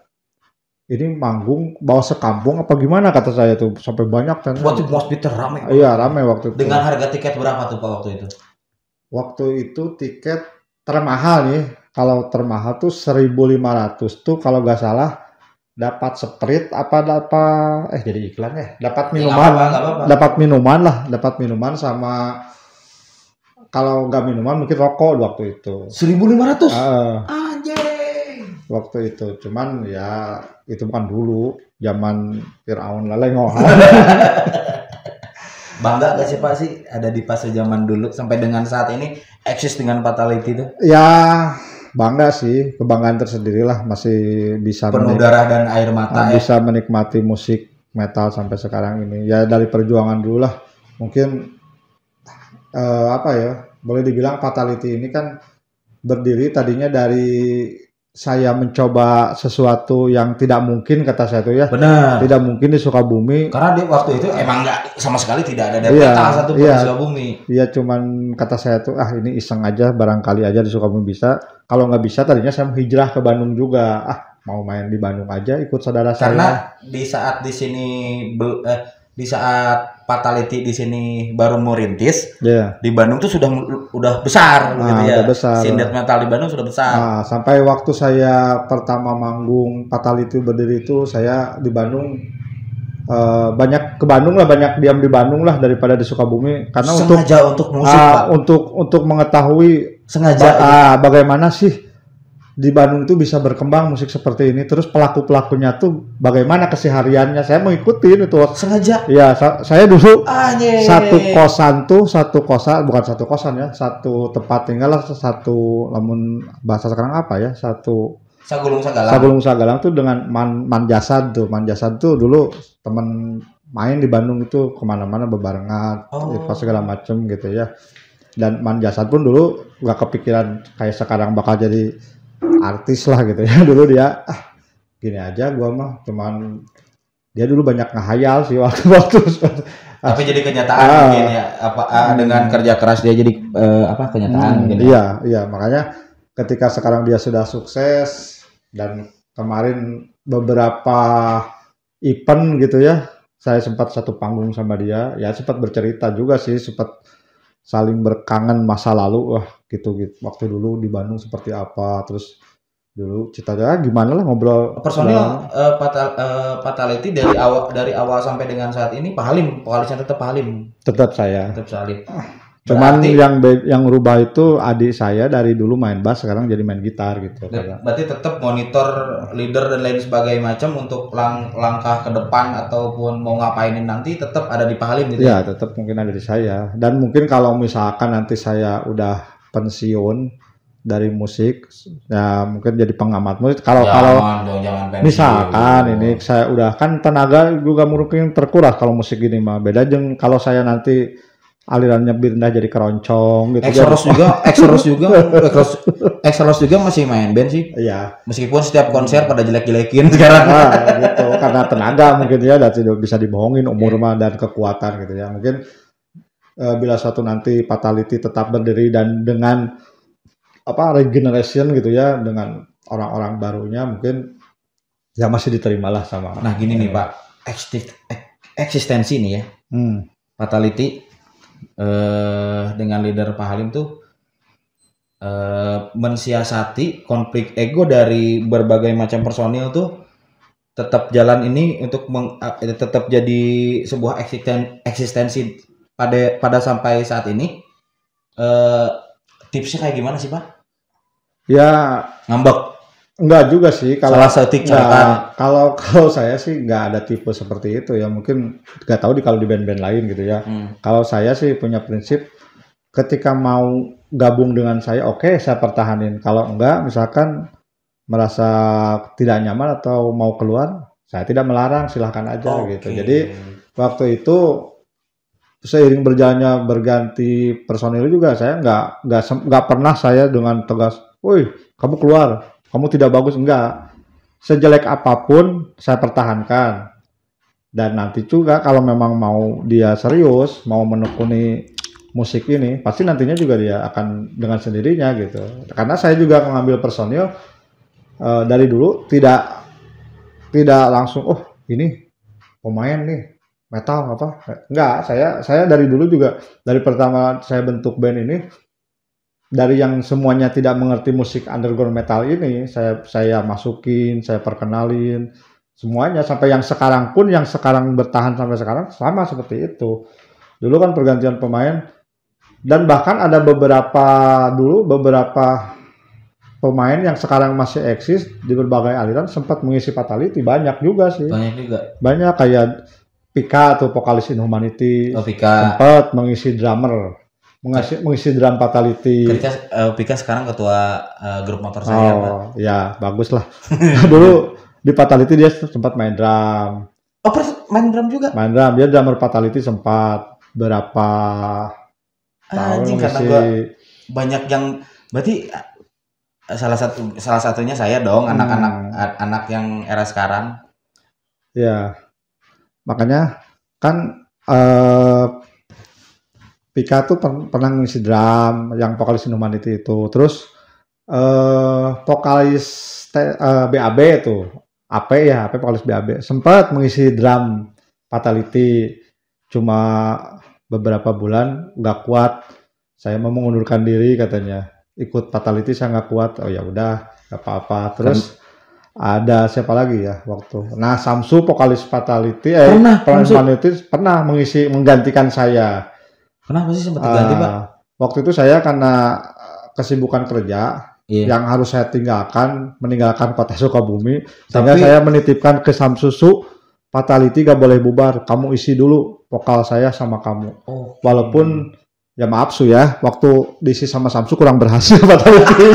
Ini manggung bawa sekampung apa gimana kata saya tuh sampai banyak kan. Waktu moshpit rame. Iya, rame waktu itu. Dengan harga tiket berapa tuh Pak waktu itu? Waktu itu tiket termahal nih, kalau termahal tuh seribu lima ratus tuh kalau nggak salah dapat sprit apa dapat eh jadi iklan ya, dapat minuman, ya, dapat minuman lah, dapat minuman sama kalau nggak minuman mungkin rokok waktu itu. seribu lima ratus Uh, Anjing. Waktu itu, cuman ya itu bukan dulu, zaman Firaun Lalengo. Bangga gak sih Pak sih ada di fase zaman dulu sampai dengan saat ini eksis dengan Fatality itu? Ya bangga sih, kebanggaan tersendiri lah masih bisa penuh darah dan air mata ya. Bisa menikmati musik metal sampai sekarang ini. Ya dari perjuangan dulu lah. Mungkin uh, apa ya, boleh dibilang Fatality ini kan berdiri tadinya dari saya mencoba sesuatu yang tidak mungkin kata saya tuh ya. Benar. Tidak mungkin di Sukabumi. Karena di waktu itu emang nggak sama sekali tidak ada death metal iya, satu pun iya, di Sukabumi. Iya, cuman kata saya tuh ah ini iseng aja, barangkali aja di Sukabumi bisa. Kalau nggak bisa tadinya saya mau hijrah ke Bandung juga. Ah mau main di Bandung aja ikut saudara saya. Karena di saat di sini eh, di saat Fatality di sini baru merintis, yeah. Di Bandung tuh sudah udah besar nah, gitu ya. Udah besar. Scene death metal di Bandung sudah besar. Nah, sampai waktu saya pertama manggung Fatality berdiri itu saya di Bandung uh, banyak ke Bandung lah, banyak diam di Bandung lah daripada di Sukabumi karena sengaja untuk untuk musik uh, Pak. untuk untuk mengetahui sengaja ba uh, bagaimana sih di Bandung itu bisa berkembang musik seperti ini, terus pelaku-pelakunya tuh bagaimana kesehariannya, saya mau ikutin itu sengaja. Ya, sa saya dulu ah, nye. satu kosan tuh, satu kosan bukan satu kosan ya, satu tempat tinggal lah, satu namun bahasa sekarang apa ya, satu Sagulung Sagalang. Sagulung Sagalang tuh dengan Man Manjasad tuh, Manjasad tuh dulu temen main di Bandung itu kemana-mana bebarengan, oh. Apa segala macem gitu ya. Dan Manjasad pun dulu nggak kepikiran kayak sekarang bakal jadi artis lah gitu ya. Dulu dia ah gini aja gua mah cuman dia dulu banyak ngehayal sih waktu waktu Tapi jadi kenyataan ah, mungkin ya apa ah, dengan kerja keras dia jadi eh, apa kenyataan hmm, mungkin. Iya, ya. iya makanya ketika sekarang dia sudah sukses dan kemarin beberapa event gitu ya, saya sempat satu panggung sama dia, ya sempat bercerita juga sih, sempat saling berkangen masa lalu, wah gitu gitu. Waktu dulu di Bandung seperti apa, terus dulu cita-cita gimana lah ngobrol. Personil uh, patal, uh, Fatality dari awal dari awal sampai dengan saat ini Pak Halim, vokalisnya tetap Pak Halim. Tetap saya. Tetap Salim. Cuman berarti, yang be- yang rubah itu adik saya dari dulu main bass sekarang jadi main gitar gitu. Berarti tetap monitor leader dan lain sebagainya macam untuk lang- langkah ke depan ataupun mau ngapainin nanti tetap ada di Pak Halim gitu. Ya, tetap mungkin ada di saya. Dan mungkin kalau misalkan nanti saya udah pensiun dari musik, ya mungkin jadi pengamat musik. Kalau jangan, kalau dong, jangan misalkan ini saya udah kan tenaga juga mungkin terkuras kalau musik gini mah. Beda jeng kalau saya nanti alirannya pindah jadi keroncong gitu. Exodus juga, Exodus juga, Exodus juga masih main band sih. Iya. Meskipun setiap konser pada jelek-jelekin sekarang. Nah, gitu. Karena tenaga mungkin ya dan tidak bisa dibohongin umur mah dan kekuatan gitu ya. Mungkin uh, bila suatu nanti Fatality tetap berdiri dan dengan apa regeneration gitu ya dengan orang-orang barunya mungkin ya masih diterimalah sama. Nah gini nih Pak, Eksist- eksistensi nih ya, hmm. Fatality eh, dengan leader Pak Halim tuh eh, mensiasati konflik ego dari berbagai macam personil tuh tetap jalan ini untuk meng, eh, tetap jadi sebuah eksisten, eksistensi pada pada sampai saat ini. Eh, tipsnya kayak gimana sih Pak? Ya ngambek. Enggak juga sih kalau salah satu nah, kalau kalau saya sih nggak ada tipe seperti itu ya, mungkin nggak tahu di kalau di band-band lain gitu ya. Hmm. Kalau saya sih punya prinsip ketika mau gabung dengan saya oke okay, saya pertahanin, kalau enggak misalkan merasa tidak nyaman atau mau keluar saya tidak melarang, silahkan aja okay. gitu. Jadi waktu itu seiring berjalannya berganti personil juga saya nggak nggak nggak pernah saya dengan tegas, woi kamu keluar, kamu tidak bagus, enggak. Sejelek apapun saya pertahankan. Dan nanti juga kalau memang mau dia serius, mau menekuni musik ini, pasti nantinya juga dia akan dengan sendirinya gitu. Karena saya juga mengambil personil uh, dari dulu tidak tidak langsung, oh ini pemain nih metal apa? Enggak, saya saya dari dulu juga dari pertama saya bentuk band ini, dari yang semuanya tidak mengerti musik underground metal ini, saya saya masukin, saya perkenalin semuanya sampai yang sekarang pun yang sekarang bertahan sampai sekarang sama seperti itu. Dulu kan pergantian pemain dan bahkan ada beberapa dulu beberapa pemain yang sekarang masih eksis di berbagai aliran sempat mengisi Fatality, banyak juga sih. Banyak juga. Banyak kayak Pika atau vokalis Inhumanity, oh, Pika. sempat mengisi drummer. Mengisi, mengisi drum Fatality. Pika, uh, Pika sekarang ketua uh, grup motor saya, oh, Pak. Ya, bagus lah. Dulu di Fatality dia sempat main drum. Oh, main drum juga? Main drum, dia drummer Fatality sempat berapa tahun Anjing, mengisi. Karena gua banyak yang berarti salah satu salah satunya saya dong, hmm. anak-anak anak yang era sekarang. Ya. Makanya kan uh, Pika tuh per- pernah ngisi drum yang vokalis Inhumanity itu. Terus uh, vokalis te- uh, B A B itu, A P ya, A P vokalis B A B sempat mengisi drum Fatality. Cuma beberapa bulan nggak kuat. Saya mau mengundurkan diri katanya. Ikut Fatality saya nggak kuat. Oh ya udah, nggak apa-apa. Terus kan ada siapa lagi ya waktu? Nah, Samsu vokalis Fatality eh pernah Fatality pernah mengisi menggantikan saya. Kenapa sih sempat diganti, uh, Pak? Waktu itu saya karena kesibukan kerja yeah. yang harus saya tinggalkan, meninggalkan kota Sukabumi, tapi sehingga saya menitipkan ke Samsusu, Fatality gak boleh bubar, kamu isi dulu vokal saya sama kamu. Oh, walaupun hmm. ya maaf Su ya, waktu diisi sama Samsu kurang berhasil Fatality.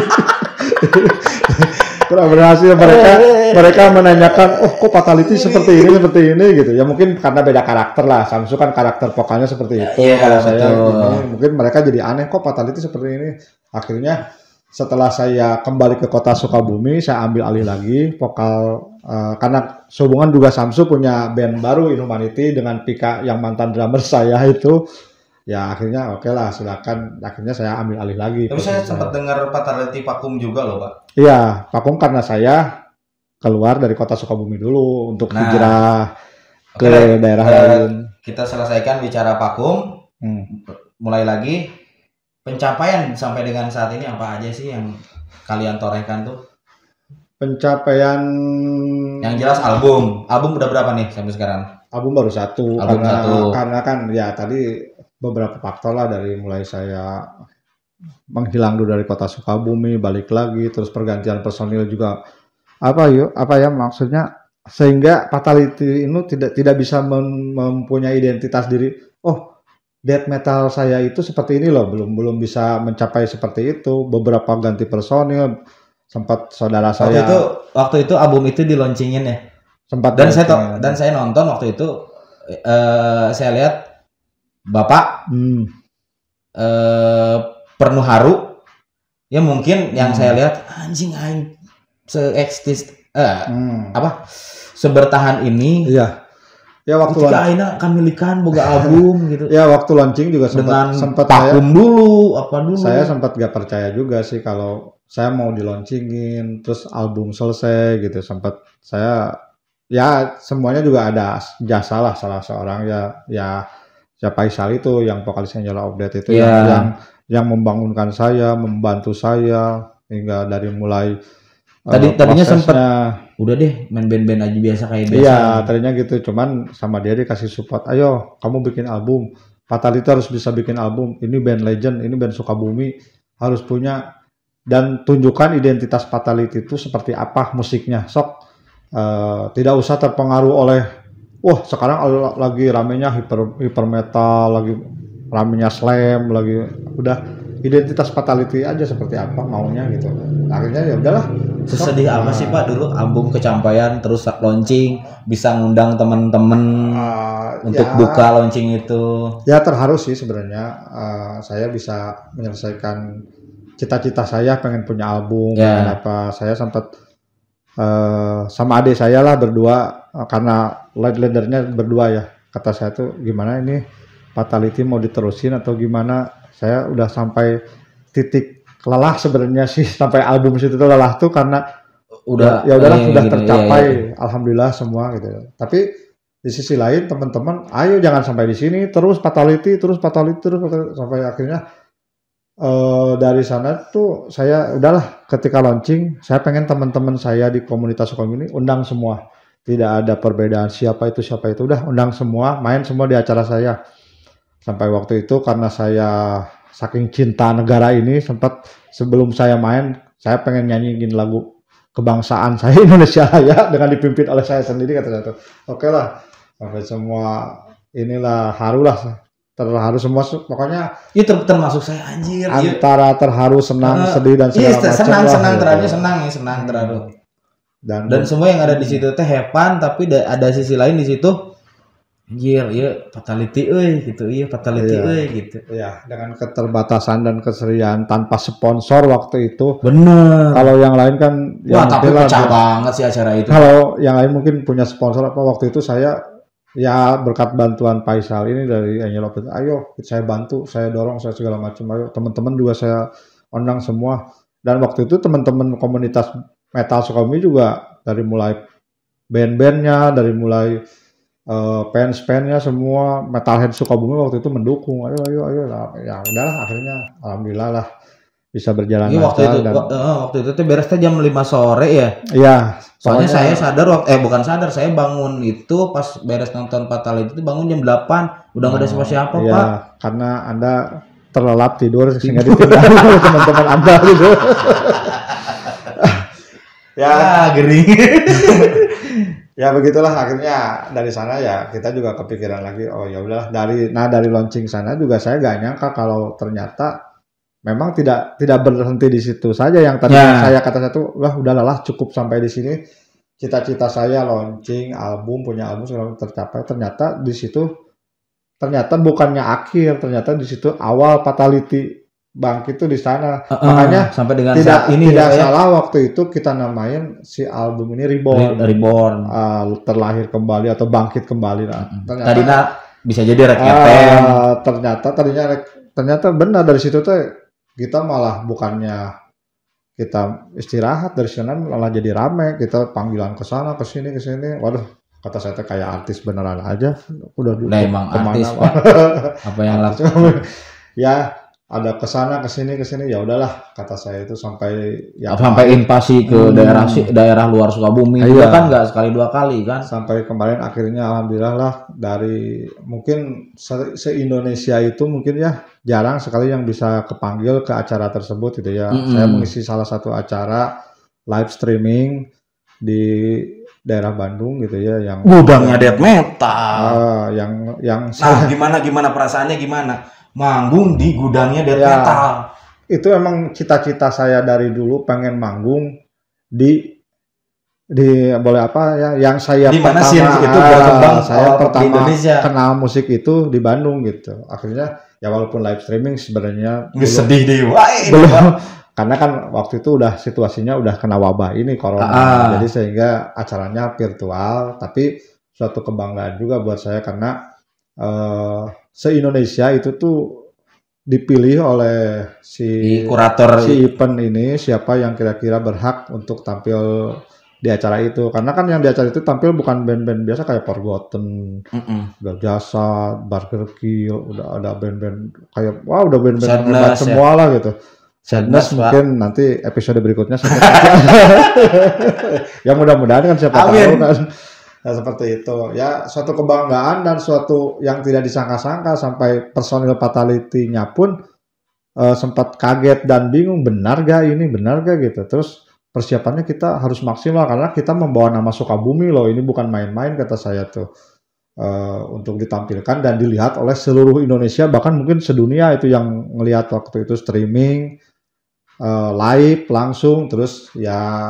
kurang berhasil mereka mereka menanyakan, oh kok Fatality seperti ini seperti ini gitu ya, mungkin karena beda karakter lah. Samsu kan karakter vokalnya seperti itu, yeah, kalau saya ini, mungkin mereka jadi aneh kok Fatality seperti ini. Akhirnya setelah saya kembali ke kota Sukabumi, saya ambil alih lagi vokal uh, karena sehubungan juga Samsu punya band baru Inhumanity dengan Pika yang mantan drummer saya itu. Ya akhirnya oke okay lah silakan. Akhirnya saya ambil alih lagi. Tapi saya sempat dengar Fatality Vakum juga loh Pak. Iya, Vakum karena saya keluar dari kota Sukabumi dulu untuk Nah, hijrah ke Oke, daerah eh, lain. kita selesaikan bicara Vakum. Hmm. Mulai lagi pencapaian sampai dengan saat ini apa aja sih yang kalian torehkan tuh? Pencapaian Yang jelas album. Album udah berapa nih sampai sekarang? album baru satu Album karena satu. karena kan ya tadi beberapa faktor lah dari mulai saya menghilang dulu dari kota Sukabumi, balik lagi, terus pergantian personil juga apa yuk apa ya maksudnya sehingga Fatality ini tidak tidak bisa mem- mempunyai identitas diri. Oh, death metal saya itu seperti ini loh, belum belum bisa mencapai seperti itu. Beberapa ganti personil, sempat saudara Waktu saya itu waktu itu album itu di launchingin ya. sempat Dan saya to- launching. dan saya nonton waktu itu eh saya lihat Bapak Hmm, eh penuh haru. Ya mungkin yang Hmm. saya lihat anjing aing se-ekstis eh hmm. apa sebertahan ini Iya. Ya waktu ketika launching, aina kami milikan boga album gitu. ya waktu launching juga Dengan sempat sempat saya vakum dulu apa dulu. saya sempat gak percaya juga sih kalau saya mau di launchingin terus album selesai gitu. Sempat saya ya semuanya juga ada jasa lah salah seorang ya ya siapa Faisal itu yang vokalisnya Angela Update itu yang, Iya. yang yang membangunkan saya, membantu saya hingga dari mulai Tadi- eh, tadinya prosesnya. Udah deh main band-band aja biasa kayak biasa. Iya, tadinya gitu. Cuman sama dia dikasih support. Ayo, kamu bikin album. Fatality harus bisa bikin album. Ini band legend, ini band Sukabumi. Harus punya. Dan tunjukkan identitas Fatality itu seperti apa musiknya. Sok, eh, tidak usah terpengaruh oleh, wah sekarang al- lagi ramenya hyper, hyper metal, lagi ramenya slam, lagi udah identitas Fatality aja seperti apa maunya gitu. Akhirnya ya udahlah. Sesedih apa sih Pak dulu album kecampaian terus launching bisa ngundang teman-teman Ah, untuk ya. buka launching itu. Ya terharu sih sebenarnya. Uh, saya bisa menyelesaikan cita-cita saya pengen punya album, Ya. pengen apa. Saya sempat uh, sama adik saya lah berdua uh, karena lead leadernya berdua ya. Kata saya tuh gimana ini Fatality mau diterusin atau gimana? Saya udah sampai titik lelah sebenarnya sih sampai album situ tuh lelah tuh karena Udah ya udahlah iya, udah gitu, tercapai iya, iya. alhamdulillah semua gitu. Tapi di sisi lain teman-teman ayo jangan sampai di sini terus Fatality terus Fatality terus Fatality, sampai akhirnya eh, dari sana tuh saya udahlah ketika launching saya pengen teman-teman saya di komunitas Sukabumi ini undang semua, tidak ada perbedaan siapa itu siapa itu, udah undang semua main semua di acara saya. Sampai waktu itu karena saya saking cinta negara ini sempat sebelum saya main saya pengen nyanyiin lagu kebangsaan saya Indonesia Raya dengan dipimpin oleh saya sendiri kata saya tuh. Oke lah sampai semua inilah haru lah terharu semua pokoknya Itu termasuk saya anjir. iya. antara terharu senang Eh, sedih dan Iya, segala macam senang lah, senang gitu. terharu senang ya senang terharu. dan, Dan semua yang ada di situ teh hepan tapi da- ada sisi lain di situ. Anjir, iya Fatality euy gitu, iya Fatality Iya. euy gitu. ya dengan keterbatasan dan keserian tanpa sponsor waktu itu. Bener. Kalau yang lain kan Wah, yang tapi mungkin lah pecah dia- banget sih acara itu. kalau yang lain mungkin punya sponsor apa waktu itu saya ya berkat bantuan Faisal ini dari Angel of Death, ayo saya bantu, saya dorong, saya segala macam, ayo teman-teman juga saya undang semua. Dan waktu itu teman-teman komunitas metal Sukabumi juga dari mulai band-bandnya, dari mulai eh, fans-fansnya semua metalhead Sukabumi waktu itu mendukung, ayo ayo ayo lah. Ya udahlah akhirnya alhamdulillah lah bisa berjalan Iya waktu itu lancar dan wak- eh, waktu itu tuh beres teh jam lima sore ya. ya Soalnya pokoknya- saya sadar waktu eh bukan sadar, saya bangun itu pas beres nonton Fatality itu bangun jam delapan. Udah nggak ada siapa-siapa, ya, Pak. karena Anda terlelap tidur sehingga ditinggal oleh teman-teman Anda gitu. ya, Ah, gering. ya begitulah akhirnya dari sana ya kita juga kepikiran lagi oh ya udahlah dari nah dari launching sana juga saya gak nyangka kalau ternyata memang tidak tidak berhenti di situ saja yang tadi Ya. saya kata satu wah udah lelah cukup sampai di sini cita-cita saya launching album punya album segala macam tercapai ternyata di situ ternyata bukannya akhir ternyata di situ awal Fatality bangkit tuh di sana. Uh, uh, Makanya sampai dengan tidak saat ini tidak ya, salah waktu itu kita namain si album ini Reborn. Reborn. Uh, terlahir kembali atau bangkit kembali. Nah, ternyata, tadinya bisa jadi rek ngepeng. Uh, ternyata tadinya ternyata benar dari situ tuh kita malah bukannya kita istirahat dari sana malah jadi rame, kita panggilan ke sana ke sini ke sini. Waduh, kata saya tuh kayak artis beneran aja. Udah Udah emang artis, Pak. Apa yang lakukan? Ya, ada ke sana ke sini ke sini ya udahlah kata saya itu sampai ya sampai invasi ke hmm. daerah daerah luar Sukabumi iya. juga kan nggak sekali dua kali kan. Sampai kemarin akhirnya alhamdulillah lah dari mungkin se-Indonesia itu mungkin ya jarang sekali yang bisa kepanggil ke acara tersebut gitu ya. Mm-hmm. Saya mengisi salah satu acara live streaming di daerah Bandung gitu ya yang gudangnya death metal. Uh, yang yang nah, saya, gimana gimana perasaannya gimana? Manggung di gudangnya death ya, metal. Itu emang cita-cita saya dari dulu pengen manggung di di boleh apa ya yang saya di pertama itu berkembang saya pertama kenal musik itu di Bandung gitu. Akhirnya ya walaupun live streaming sebenarnya belum, sedih deh. Belum karena kan waktu itu udah situasinya udah kena wabah ini corona. Ah. Jadi sehingga acaranya virtual tapi suatu kebanggaan juga buat saya karena uh, se-Indonesia itu tuh dipilih oleh si kurator si event ini siapa yang kira-kira berhak untuk tampil di acara itu karena kan yang di acara itu tampil bukan band-band biasa kayak Forgotten, udah Jasa, Burger Kill, udah ada band-band kayak wah wow, udah band-band hebat semua ya. Lah gitu. Sadness mungkin Pak. Nanti episode berikutnya ya mudah-mudahan kan siapa Amin. Tahu kan. Nah, seperti itu ya suatu kebanggaan dan suatu yang tidak disangka-sangka sampai personil Fatality-nya pun uh, sempat kaget dan bingung benar gak ini benar gak gitu terus persiapannya kita harus maksimal karena kita membawa nama Sukabumi loh ini bukan main-main kata saya tuh uh, untuk ditampilkan dan dilihat oleh seluruh Indonesia bahkan mungkin sedunia itu yang ngelihat waktu itu streaming uh, live langsung terus ya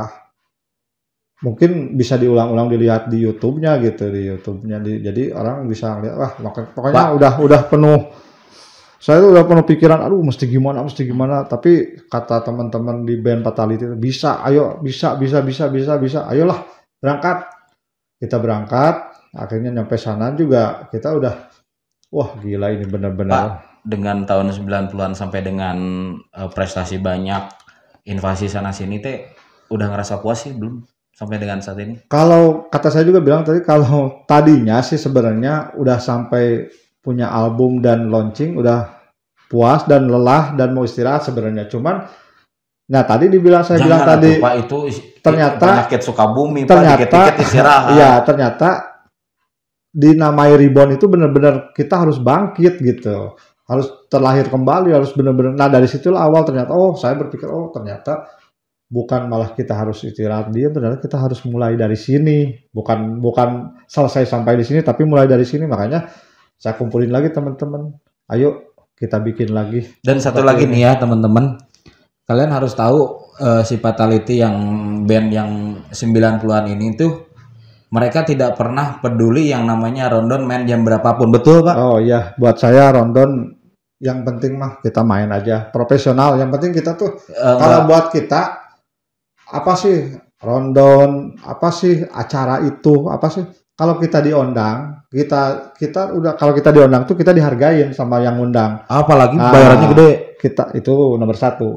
mungkin bisa diulang-ulang dilihat di YouTube-nya gitu di YouTube-nya di, jadi orang bisa lihat wah pokoknya Pak. udah udah penuh saya tuh udah penuh pikiran aduh mesti gimana mesti gimana tapi kata teman-teman di band Fatality bisa ayo bisa bisa bisa bisa bisa ayolah berangkat kita berangkat akhirnya nyampe sana juga kita udah wah gila ini benar-benar dengan tahun sembilan puluhan sampai dengan uh, prestasi banyak invasi sana sini teh udah ngerasa puas sih belum sampai dengan saat ini? Kalau kata saya juga bilang tadi kalau tadinya sih sebenarnya udah sampai punya album dan launching udah puas dan lelah dan mau istirahat sebenarnya. Cuman nah tadi dibilang saya Jangan bilang tadi Pak, itu ternyata penyakit Sukabumi ternyata, Pak dikit-dikit istirahat. Iya, ternyata dinamai Reborn itu benar-benar kita harus bangkit gitu. Harus terlahir kembali, harus benar-benar nah dari situlah awal ternyata oh saya berpikir oh ternyata bukan malah kita harus istirahat diam, ternyata kita harus mulai dari sini. Bukan bukan selesai sampai di sini, tapi mulai dari sini. Makanya saya kumpulin lagi teman-teman. Ayo kita bikin lagi. Dan satu lagi ini. Nih ya teman-teman, kalian harus tahu uh, si Fatality yang band yang sembilan puluhan ini tuh mereka tidak pernah peduli yang namanya rondon main jam berapapun, betul Pak? Oh iya, buat saya rondon yang penting mah kita main aja profesional. Yang penting kita tuh uh, kalau enggak. Buat kita apa sih rondon, apa sih acara itu, apa sih kalau kita diundang, kita kita udah kalau kita diundang tuh kita dihargain sama yang undang. Apalagi bayarannya ah, gede. Kita itu nomor satu.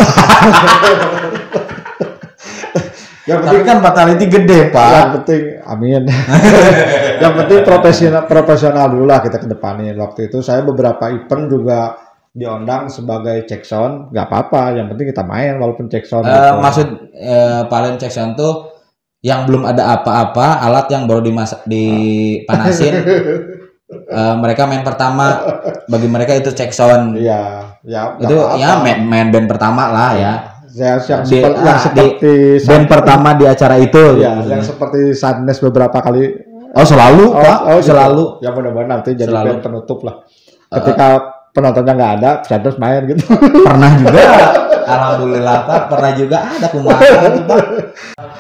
Yang penting kan Fatality gede Pak. Yang penting, amin. Yang penting profesional profesional dulu lah kita ke depanin. Waktu itu saya beberapa event juga diundang sebagai check sound, nggak apa-apa, yang penting kita main walaupun check sound. Uh, gitu. Maksud uh, paling check sound tuh yang belum ada apa-apa, alat yang baru dimasak, dipanasin, uh, mereka main pertama, bagi mereka itu check sound. Iya, ya. Itu apa-apa. Ya main, main band pertama lah ya. Ya, yang, di, seperti, yang seperti band pertama di acara itu. Ya, gitu. Yang seperti Sadness beberapa kali. Oh selalu, oh, Pak. Oh, selalu. Gitu. Ya mudah-mudahan nanti jadi band penutup lah. Ketika uh, penontonnya nggak ada, Sadness main gitu. Pernah juga, alhamdulillah Pak, pernah juga ada kumaha gitu Pak.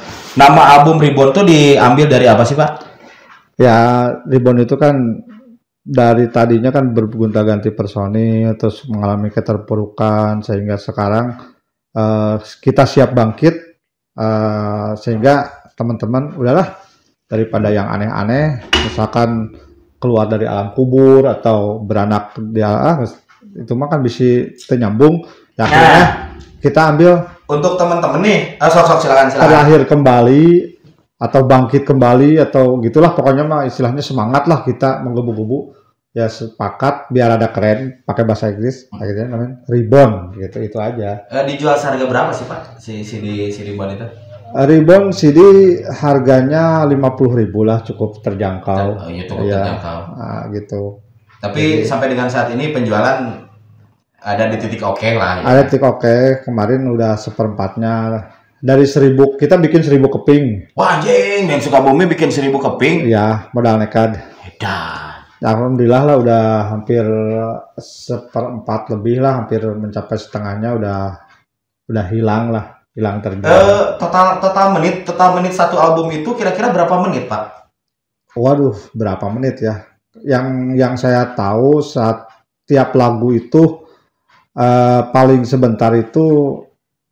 Nama album Reborn tuh diambil dari apa sih Pak? Ya Reborn itu kan dari tadinya kan bergonta-ganti personil, terus mengalami keterpurukan sehingga sekarang uh, kita siap bangkit, uh, sehingga teman-teman udahlah daripada yang aneh-aneh, misalkan keluar dari alam kubur atau beranak dia ah, itu mah kan bisa ternyambung. Ya, akhirnya Nah, kita ambil untuk teman-teman nih, ah, sok sok silakan silakan. terlahir kembali atau bangkit kembali atau gitulah pokoknya mah istilahnya semangat lah kita menggebu-gebu ya sepakat biar ada keren pakai bahasa Inggris akhirnya namanya reborn gitu itu aja. Eh, dijual seharga berapa sih Pak si si di si Ribbon itu? Reborn C D harganya lima puluh ribu lah cukup terjangkau. Oh iya cukup Ya, terjangkau. nah, gitu. Tapi Jadi- sampai dengan saat ini penjualan ada di titik oke lah. Ya. Ada tik oke kemarin udah seperempatnya dari seribu kita bikin seribu keping Wah anjing, yang Sukabumi bikin seribu keping. ya modal nekat. Edan. Alhamdulillah lah udah hampir seperempat lebih lah hampir mencapai setengahnya udah udah hilang lah hilang terjual. Eh, total total menit total menit satu album itu kira-kira berapa menit Pak? Waduh berapa menit ya? Yang yang saya tahu saat tiap lagu itu eh, paling sebentar itu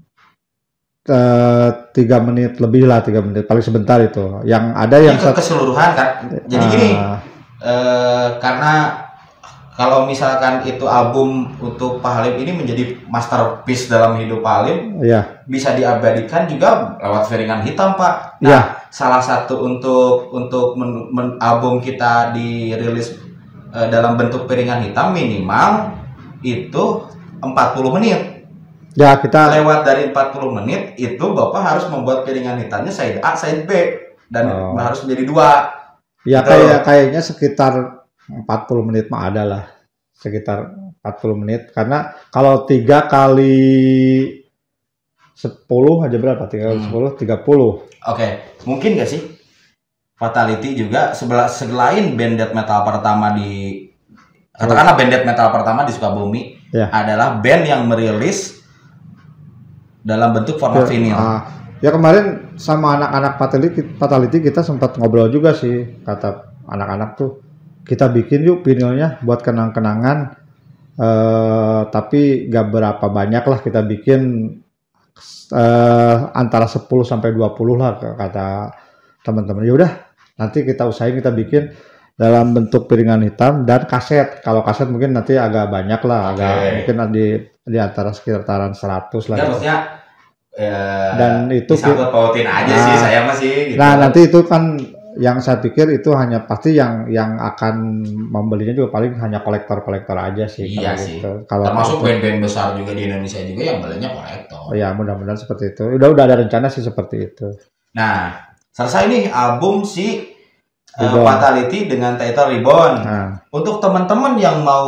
eh, tiga menit lebih lah tiga menit paling sebentar itu. Yang ada yang Ini ke- keseluruhan kan. Jadi Ah, gini, eh, karena kalau misalkan itu album untuk Pak Halim ini menjadi masterpiece dalam hidup Pak Halim, ya bisa diabadikan juga lewat Piringan Hitam Pak. Nah, ya salah satu untuk untuk men, men- album kita dirilis eh, dalam bentuk Piringan Hitam minimal itu empat puluh menit. ya kita Lewat dari empat puluh menit itu Bapak harus membuat Piringan Hitamnya side A, side B dan Oh. harus menjadi dua. ya Gitu. kayak kayaknya sekitar empat puluh menit mah ada lah sekitar empat puluh menit karena kalau tiga kali sepuluh aja berapa tiga kali Hmm. sepuluh tiga puluh. Oke, mungkin gak sih Fatality juga sebelah selain band death metal pertama di katakanlah band death metal pertama di Sukabumi Ya. adalah band yang merilis dalam bentuk format vinyl. Ah, ya kemarin sama anak-anak Fatality, Fatality kita sempat ngobrol juga sih kata anak-anak tuh kita bikin yuk vinylnya buat kenang-kenangan eh, tapi gak berapa banyak lah kita bikin eh, antara sepuluh sampai dua puluh lah kata teman-teman. Ya udah nanti kita usahain kita bikin dalam bentuk piringan hitam dan kaset. Kalau kaset mungkin nanti agak banyak lah, agak Oke. mungkin di di antara sekitaran seratus lah. Ya gitu. maksudnya ya, Dan itu disangkut pautin aja Nah. sih saya masih gitu. Nah nanti itu kan yang saya pikir itu hanya pasti yang yang akan membelinya juga paling hanya kolektor-kolektor aja sih. Iya kalau sih. gitu. Kalau Termasuk untuk- band-band besar juga di Indonesia juga yang belinya kolektor. Oh ya mudah-mudahan seperti itu. Udah udah ada rencana sih seperti itu. Nah, selesai nih album si uh, Ribbon. Fatality dengan title Ribbon. Nah, Untuk teman-teman yang mau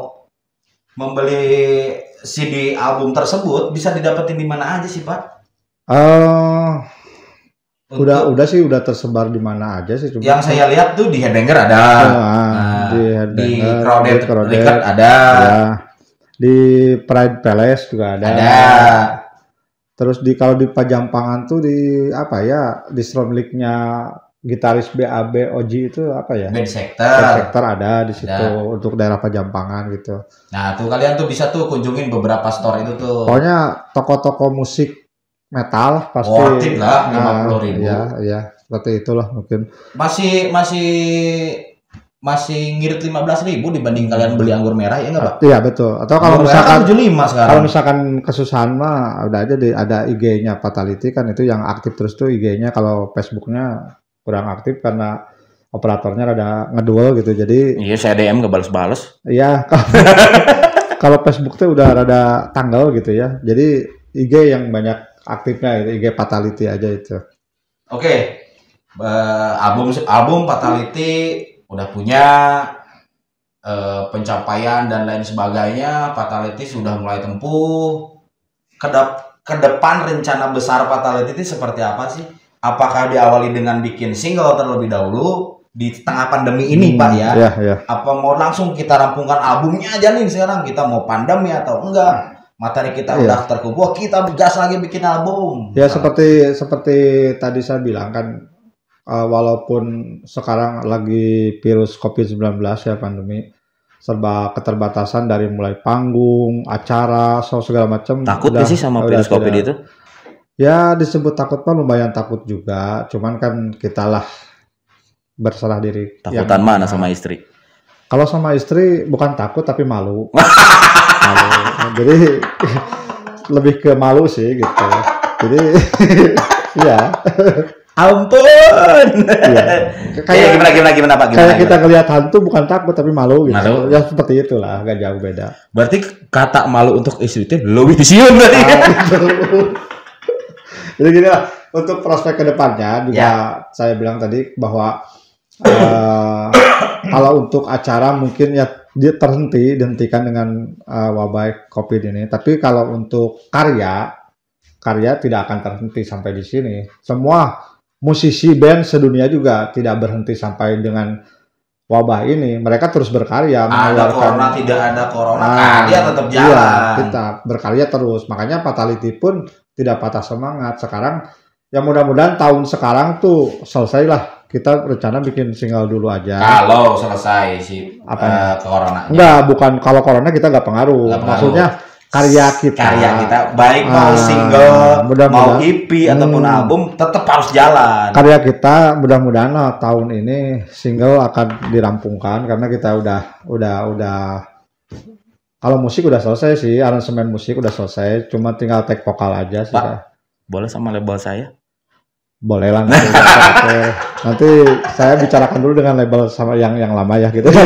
membeli C D album tersebut bisa didapetin di mana aja sih, Pak? eh Untuk- udah udah sih udah tersebar di mana aja sih. Cuma yang saya lihat tuh di Headbanger ada. Ah, Nah, di di Headbanger, Crowded, di Crowded, Record ada. ya. Di Pride Palace juga ada. Ada. Terus di kalau di Pajampangan tuh di apa ya di Stromlik-nya gitaris B A B Oji itu apa ya? Band Band Sector. Sektor ada di situ Ada. untuk daerah Pajampangan gitu. Nah, tuh kalian tuh bisa tuh kunjungin beberapa store itu tuh. Pokoknya toko-toko musik metal pasti Worth it lah, lima puluh ribu. Ya, ya, seperti itulah mungkin. Masih masih masih ngirit lima belas ribu dibanding kalian beli anggur merah ya enggak, Pak? Iya, betul. Atau kalau Anggur merah kan misalkan tujuh puluh lima sekarang. kalau misalkan kesusahan mah udah aja di, ada I G-nya Fatality kan itu yang aktif terus tuh I G-nya. Kalau Facebook-nya kurang aktif karena operatornya rada ngeduel gitu. Jadi Iya, saya D M gak balas-balas. iya kalau Facebook tuh udah rada tanggal gitu ya. Jadi I G yang banyak aktifnya itu I G Fatality aja itu. Oke. Eh, album album Fatality udah punya eh, pencapaian dan lain sebagainya. Fatality sudah mulai tempuh. Kedep ke depan rencana besar Fatality itu seperti apa sih? Apakah diawali dengan bikin single terlebih dahulu di tengah pandemi ini, Pak ya? Iya, iya. Apa mau langsung kita rampungkan albumnya aja nih sekarang? Kita mau pandemi atau enggak? Materi kita Iya. udah terkumpul, kita gas lagi bikin album. Ya seperti seperti tadi saya bilang kan uh, walaupun sekarang lagi virus covid sembilan belas ya, pandemi, serba keterbatasan dari mulai panggung, acara, so segala macam. Takut nggak sih sama virus covid itu? Ya disebut takut mah lumayan takut juga, cuman kan kita lah berserah diri. Takutan yang, mana sama istri? Kalau sama istri bukan takut tapi malu. malu. Jadi lebih ke malu sih gitu. Jadi ya. Ampun. Iya. Kayak gimana gimana gimana Pak? Gimana, kayak gimana? Kita ngelihat hantu bukan takut tapi malu gitu. Malu. Ya seperti itulah, gak jauh beda. Berarti kata malu untuk istri itu lebih disiun berarti. Ah, Jadi gini lah, untuk prospek kedepannya juga ya. Saya bilang tadi bahwa uh, kalau untuk acara mungkin ya dia terhenti, dihentikan dengan uh, wabah COVID ini. Tapi kalau untuk karya, karya tidak akan terhenti sampai di sini. Semua musisi band sedunia juga tidak berhenti sampai dengan wabah ini. Mereka terus berkarya. Ada corona, tidak ada corona, nah, karya tetap jalan. Iya, kita berkarya terus. Makanya Fatality pun tidak patah semangat. Sekarang, ya mudah-mudahan tahun sekarang tuh selesailah. Kita rencana bikin single dulu aja. Kalau selesai sih apa uh, corona. Enggak, bukan kalau corona kita nggak pengaruh. pengaruh. Maksudnya karya kita. Karya kita baik mau ah, single, mudah mau E P hmm, ataupun album tetap harus jalan. Karya kita mudah-mudahan lah, tahun ini single akan dirampungkan karena kita udah udah udah kalau musik udah selesai sih, aransemen musik udah selesai, cuma tinggal take vokal aja sih. Pak, boleh sama label saya? Boleh lah nanti, nanti saya bicarakan dulu dengan label sama yang yang lama ya gitu.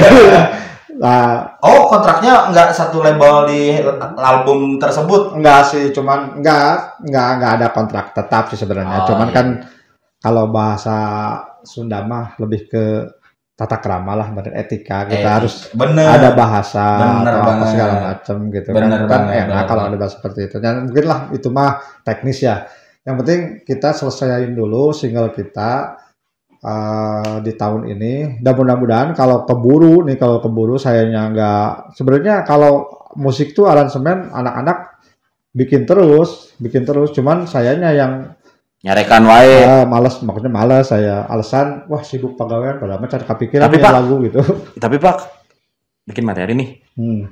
Nah, oh kontraknya nggak satu label di album tersebut? Enggak sih, cuman enggak enggak enggak ada kontrak tetap sih sebenarnya. Oh, cuman iya. Kan kalau bahasa Sunda mah lebih ke tata krama lah, etika kita eh, harus bener, ada bahasa bener atau apa segala macam gitu bener kan, kan enak kalau ada bahasa seperti itu. Dan mungkin lah itu mah teknis ya. Yang penting kita selesaiin dulu single kita uh, di tahun ini. Dan mudah-mudahan kalau keburu nih, kalau keburu sayanya nggak. Sebenarnya kalau musik tuh aransemen anak-anak bikin terus, bikin terus. Cuman sayanya yang nyarekan wae. Uh, males, maksudnya males saya. Alasan, wah sibuk pegawaian, padahal macam kepikiran lagu gitu. Tapi Pak, bikin materi nih. Hmm.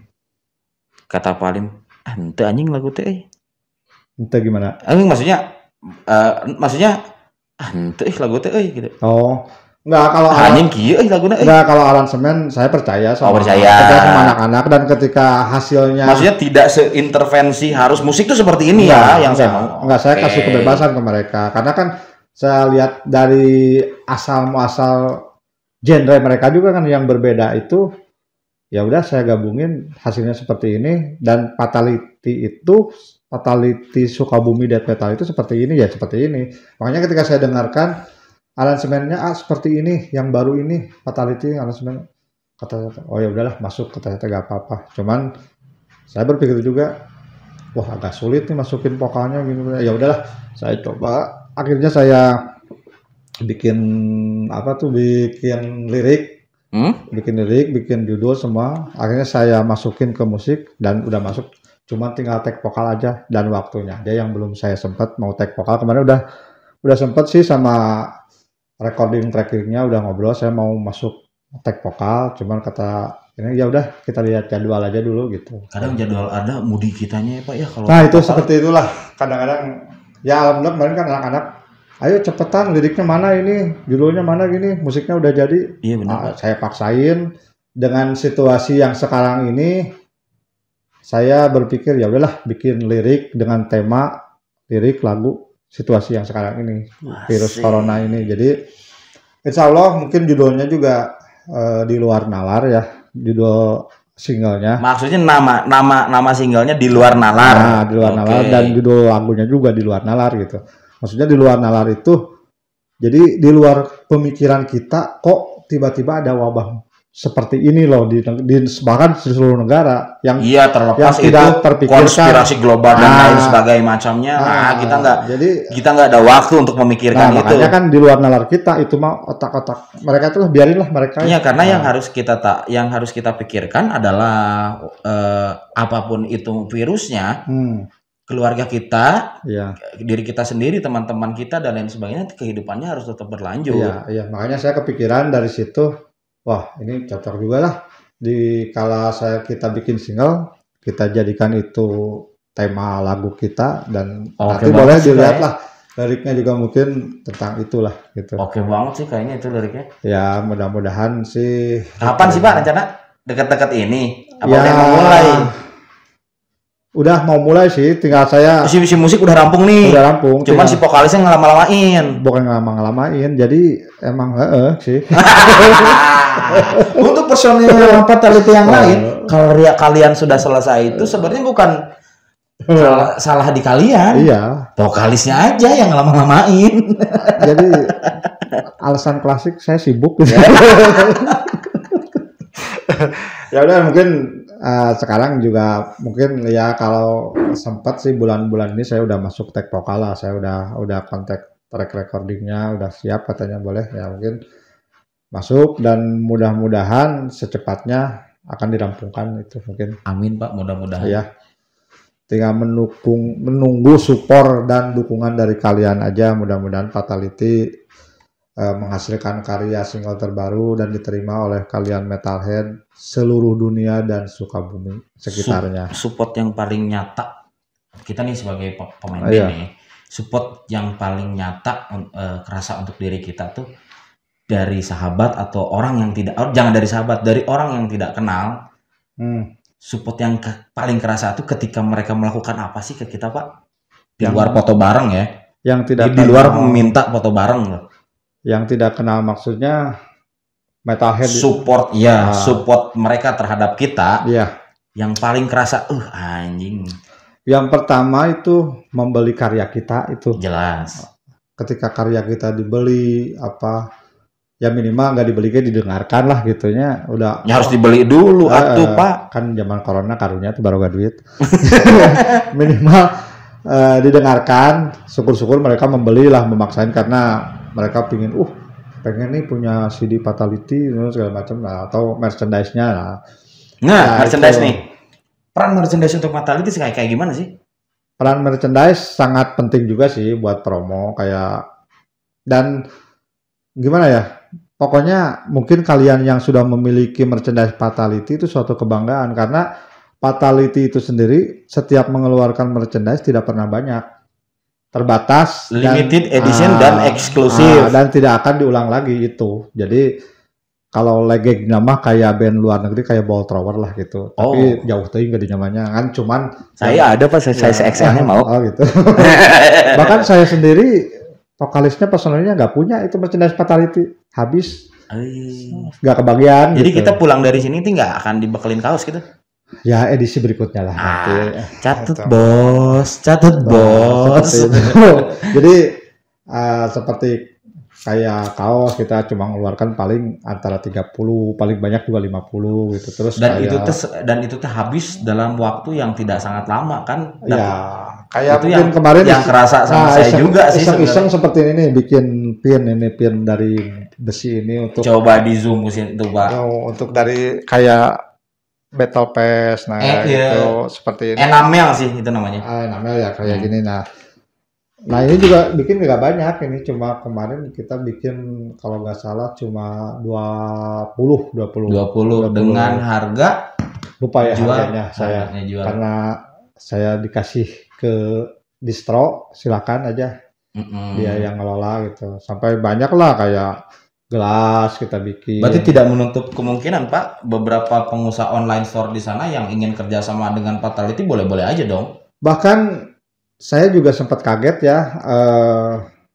Kata Pak Alim, ah ente anjing lagu teh. Ente gimana? Anjing maksudnya, uh, maksudnya, ah ente lagu teh gitu. Oh. Enggak, kalau ah, anjing kieu euy laguna euy. Enggak, kalau aransemen saya percaya sama, oh, percaya. percaya sama anak-anak, dan ketika hasilnya maksudnya tidak seintervensi harus musik tuh seperti ini enggak, ya yang enggak, saya mau. Enggak, saya okay. kasih kebebasan ke mereka karena kan saya lihat dari asal muasal genre mereka juga kan yang berbeda itu, ya udah saya gabungin hasilnya seperti ini. Dan Fatality itu Fatality Sukabumi Death Metal itu seperti ini ya seperti ini. Makanya ketika saya dengarkan aransemennya ah, seperti ini, yang baru ini Fatality aransemen, kata oh ya udahlah masuk, kata saya gak apa-apa. Cuman saya berpikir juga, wah agak sulit nih masukin vokalnya gitu. Ya udahlah, saya coba. Akhirnya saya bikin apa tuh, bikin lirik, hmm? bikin lirik, bikin judul semua. Akhirnya saya masukin ke musik dan udah masuk. Cuman tinggal take vokal aja dan waktunya. Dia yang belum saya sempat mau take vokal. Kemarin udah udah sempat sih sama recording trackingnya udah ngobrol, saya mau masuk tag vokal, cuman kata ini ya udah kita lihat jadwal aja dulu gitu. Kadang jadwal ada, mudi kitanya ya Pak ya kalau. Nah itu vokal. Seperti itulah kadang-kadang ya alhamdulillah kemarin kan anak-anak, ayo cepetan liriknya mana ini, judulnya mana gini, musiknya udah jadi. Iya benar. Nah, saya paksain dengan situasi yang sekarang ini, saya berpikir ya udahlah bikin lirik dengan tema lirik lagu situasi yang sekarang ini, virus Masih. corona ini. Jadi insya Allah mungkin judulnya juga uh, di luar nalar ya, judul singlenya. Maksudnya nama nama nama singlenya di luar nalar. Nah, di luar okay. nalar, dan judul lagunya juga di luar nalar gitu. Maksudnya di luar nalar itu, jadi di luar pemikiran kita kok tiba-tiba ada wabah seperti ini loh di, di bahkan di seluruh negara yang iya terlepas yang itu konspirasi global dan ah, lain sebagainya macamnya. Ah, nah, kita nggak jadi kita nggak ada waktu untuk memikirkan nah, itu. Makanya kan di luar nalar kita itu mah otak-otak mereka itu biarinlah mereka. Iya, karena nah. yang harus kita tak yang harus kita pikirkan adalah eh, apapun itu virusnya. Hmm. keluarga kita, Iya. diri kita sendiri, teman-teman kita dan lain sebagainya, kehidupannya harus tetap berlanjut. Iya, iya. Makanya saya kepikiran dari situ, wah ini cocok juga lah. Di kala saya kita bikin single, kita jadikan itu tema lagu kita dan Oke nanti banget boleh sih, dilihat Kak, ya. lah liriknya juga mungkin tentang itulah gitu. Oke banget sih kayaknya itu liriknya. Ya mudah-mudahan sih. Kapan sih Pak rencana? Dekat-dekat ini? Apa Ya, udah mau mulai? Udah mau mulai sih, tinggal saya Si, si musik udah rampung nih. udah rampung. Cuman si tinggal- vokalisnya ngelama-lamain. bukan ngelama-ngelamain, jadi emang heeh sih. Untuk personil fatality yang Oh. lain, kalau ria- kalian sudah selesai itu sebenarnya bukan salah, salah di kalian. Iya, Vokalisnya aja yang lama-lamain. jadi alasan klasik saya sibuk. Ya udah mungkin uh, sekarang juga mungkin ya kalau sempat sih bulan-bulan ini saya udah masuk tag vokal lah, saya udah udah kontak track recordingnya udah siap katanya boleh ya mungkin masuk dan mudah-mudahan secepatnya akan dirampungkan itu mungkin Amin Pak, mudah-mudahan. ya. Tinggal menukung, menunggu support dan dukungan dari kalian aja. Mudah-mudahan Fatality eh, menghasilkan karya single terbaru dan diterima oleh kalian metalhead seluruh dunia dan Sukabumi sekitarnya. Su- support yang paling nyata, kita nih sebagai pe- pemain Oh, band iya. nih, support yang paling nyata eh, kerasa untuk diri kita tuh dari sahabat atau orang yang tidak, oh, jangan dari sahabat, dari orang yang tidak kenal. Hmm. Support yang ke- paling kerasa tuh ketika mereka melakukan apa sih ke kita Pak? Di Yang- luar foto bareng ya, Yang di, tidak di luar kenal- meminta foto bareng loh. yang tidak kenal maksudnya metalhead. Support, ya, Ah. support mereka terhadap kita Iya. yang paling kerasa, uh anjing, Yang pertama itu membeli karya kita itu. jelas. Ketika karya kita dibeli apa ya minimal nggak dibeli kayak didengarkan lah gitunya udah Ya harus dibeli dulu Eh, atuh Pak. kan zaman corona karunya tuh baru gak duit. Minimal eh, didengarkan, syukur-syukur mereka membeli lah memaksain karena mereka pingin uh pengen nih punya C D Fatality segala macam lah atau merchandise-nya lah. Nah, Ya, merchandise itu. nih. Peran merchandise untuk Fatality kayak kayak gimana sih? Peran merchandise sangat penting juga sih buat promo kayak dan gimana ya? Pokoknya mungkin kalian yang sudah memiliki merchandise Fatality itu suatu kebanggaan karena Fatality itu sendiri setiap mengeluarkan merchandise tidak pernah banyak, terbatas, Limited dan, edition ah, dan eksklusif. ah, dan tidak akan diulang lagi itu. Jadi kalau legenda mah kayak band luar negeri kayak Ball Thrower lah gitu, Oh. tapi jauh tuh nggak dinyamannya kan cuman Saya ada Pak, saya size X L-nya mau. Oh gitu. Bahkan saya sendiri vokalisnya personalnya nggak punya itu merchandise Fatality habis Eh, nggak kebagian. Jadi gitu. kita pulang dari sini tuh nggak akan dibekelin kaos gitu. ya edisi berikutnya lah Ah, nanti. Catet Gitu. bos, catet bos. Seperti itu. Jadi uh, seperti kayak kaos kita cuma mengeluarkan paling antara tiga puluh paling banyak juga lima puluh gitu terus Dan kayak, itu tuh dan itu tuh habis dalam waktu yang tidak sangat lama kan. Dan ya kayak itu mungkin yang kemarin yang kerasa sama nah, saya iseng- juga sih iseng-iseng sebenarnya. seperti ini nih, bikin pin ini pin dari besi ini untuk Coba di zoom ke situ Pak. Oh, untuk dari kayak Battle Pass nah Eh, iya. gitu seperti ini. Enamel sih itu namanya. Ah, namanya ya kayak Hmm. gini nah. Nah, ini juga bikin nggak banyak ini cuma kemarin kita bikin kalau nggak salah cuma dua puluh dua puluh dua puluh dengan harga lupa ya jual harganya saya harganya jual. karena saya dikasih ke distro silakan aja Mm-mm. dia yang ngelola gitu sampai banyak lah kayak gelas kita bikin. Berarti tidak menutup kemungkinan Pak, beberapa pengusaha online store di sana yang ingin kerjasama dengan Fatality boleh-boleh aja dong. Bahkan saya juga sempat kaget ya. eh,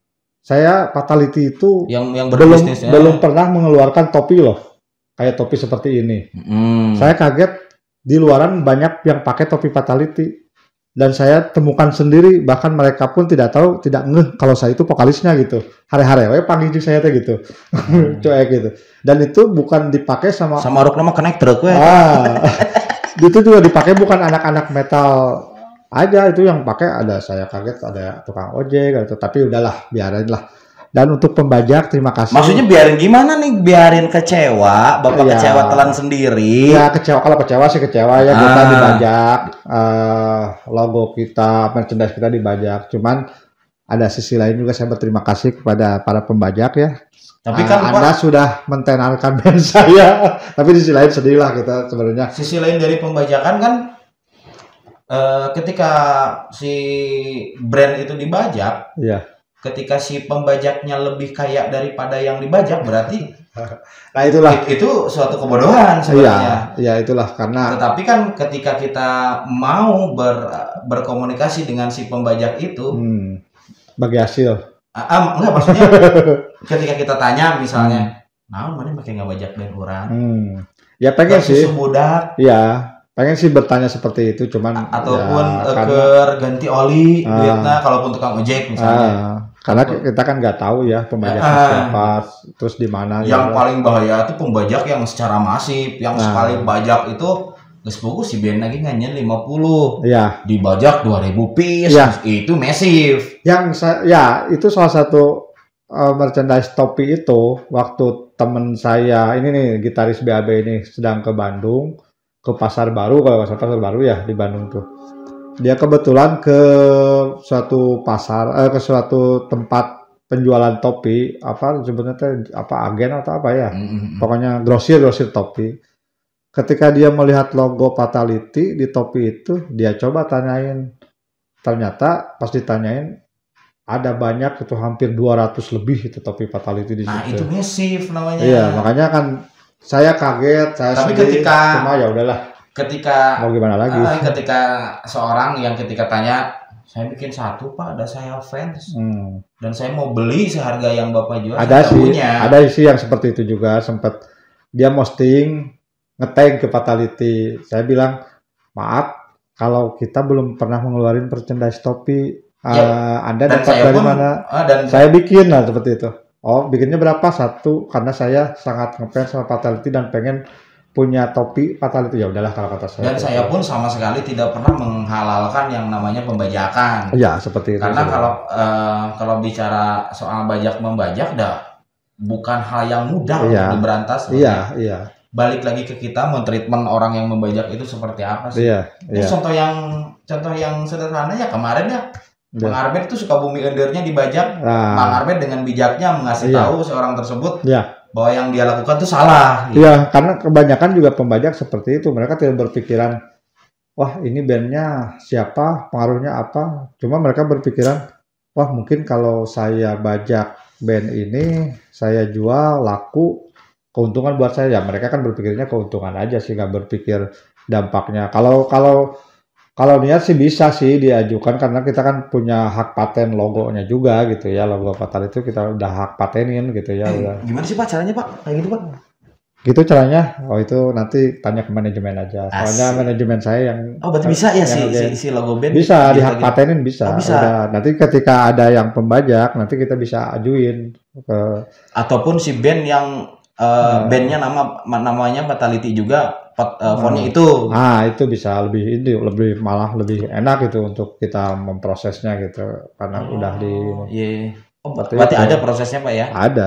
saya Fatality itu Yang yang belum berbisnis ya. belum pernah mengeluarkan topi loh, kayak topi seperti ini. Mm. Saya kaget di luaran banyak yang pakai topi Fatality dan saya temukan sendiri bahkan mereka pun tidak tahu tidak ngeh kalau saya itu vokalisnya gitu. Hari-hari we panggil saya teh gitu, cuek gitu. Dan itu bukan dipakai sama Sama rok nama connect truk we. Ah, itu juga dipakai bukan anak-anak metal aja itu yang pakai ada saya kaget ada tukang ojek gitu tapi udahlah biarin lah Dan untuk pembajak terima kasih. Maksudnya biarin gimana nih? Biarin kecewa, Bapak Ya. kecewa telan sendiri. Ya kecewa, kalau kecewa sih kecewa ya, kita Ah. dibajak, eh, logo kita, merchandise kita dibajak. Cuman ada sisi lain juga saya berterima kasih kepada para pembajak ya. Tapi Ah, kan Anda Pak, sudah mentenarkan band saya, tapi di sisi lain sedih lah kita sebenarnya. sisi lain dari pembajakan kan eh, ketika si brand itu dibajak, Iya. ketika si pembajaknya lebih kaya daripada yang dibajak, berarti Nah itulah. it- itu suatu kebodohan Iya, sebenarnya. iya itulah karena Tetapi kan ketika kita mau ber- berkomunikasi dengan si pembajak itu, hmm, bagi hasil. ah, ah, enggak maksudnya ketika kita tanya misalnya, nah mana pakai nggak bajak band orang? Hmm. Ya pengen Kan sih, susu budak ya pengen sih bertanya seperti itu, cuman ataupun ya, eh, karena, keur ganti oli Ah. duitnya kalaupun tukang ojek misalnya. ah, karena kita kan nggak tahu ya pembajaknya Ah. siapa, terus di mana. Yang ya. paling bahaya itu pembajak yang secara masif, yang Nah. sekali bajak itu geus bogus si band lagi nganyen lima puluh, Ya, dibajak dua ribu piece, Iya. itu masif. yang sa- ya itu salah satu uh, merchandise topi itu waktu temen saya ini nih gitaris B A B ini sedang ke Bandung, ke Pasar Baru, kalau nggak salah Pasar Baru ya di Bandung tuh. Dia kebetulan ke suatu pasar, eh, ke suatu tempat penjualan topi, apa sebenarnya teh, apa agen atau apa ya, Mm-mm. pokoknya grosir grosir topi. Ketika dia melihat logo Fatality di topi itu, dia coba tanyain. Ternyata pas ditanyain ada banyak, itu hampir dua ratus lebih itu topi Fatality di Nah, situ. itu masif namanya. Iya, makanya kan saya kaget, saya Tapi sedih, ketika- cuma ya udahlah, Ketika mau gimana lagi. ah, ketika seorang yang ketika tanya, saya bikin satu Pak, ada saya fans Hmm. dan saya mau beli seharga yang Bapak jual. Ada saya sih, punya. ada sih yang seperti itu juga, sempat dia posting nge-tag ke Fatality. Saya bilang, maaf kalau kita belum pernah mengeluarkan merchandise topi, Ya, eh, Anda dan dapat saya dari pun mana? ah, dan Saya bikin lah seperti itu. Oh, bikinnya berapa? Satu, karena saya sangat ngefans sama Fatality dan pengen punya topi Fatality. Ya udahlah kalau kata saya. dan saya pun sama sekali tidak pernah menghalalkan yang namanya pembajakan. Ya seperti itu. Karena sih. kalau eh, kalau bicara soal bajak membajak, dah bukan hal yang mudah Iya. untuk diberantas. Iya, iya, Balik lagi ke kita, mentreatment orang yang membajak itu seperti apa sih? iya, Ini iya. contoh yang contoh yang sederhana ya kemarin ya, Iya. Bang Arbet itu Sukabumi Endernya dibajak. Bang Nah, Arbet dengan bijaknya mengasih Iya. tahu seorang tersebut Iya. bahwa yang dia lakukan itu salah. gitu. iya, karena kebanyakan juga pembajak seperti itu. Mereka tidak berpikiran, wah ini bandnya siapa, pengaruhnya apa. Cuma mereka berpikiran, wah mungkin kalau saya bajak band ini, saya jual laku, keuntungan buat saya. Ya mereka kan berpikirnya keuntungan aja sih, nggak berpikir dampaknya. Kalau kalau kalau niat sih bisa sih diajukan, karena kita kan punya hak paten logonya juga gitu ya, logo Fatal itu kita udah hak patenin gitu ya. Eh, Udah. gimana sih Pak caranya Pak? Kayak gitu Pak? Gitu caranya. Oh itu nanti tanya ke manajemen aja. Soalnya Asik. manajemen saya yang Oh berarti bisa ya yang si, si, ngerjain. si logo band? bisa gitu, di hak gitu. patenin bisa. Oh, bisa. Udah. Nanti ketika ada yang pembajak, nanti kita bisa ajuin ke Ataupun si band yang eh, Hmm. bandnya nama namanya Fatality juga, pot, eh, Hmm. fontnya itu. ah itu bisa lebih ini lebih malah lebih enak gitu untuk kita memprosesnya gitu, karena udah di Iya. Oh, Seperti berarti itu. ada prosesnya Pak ya? ada.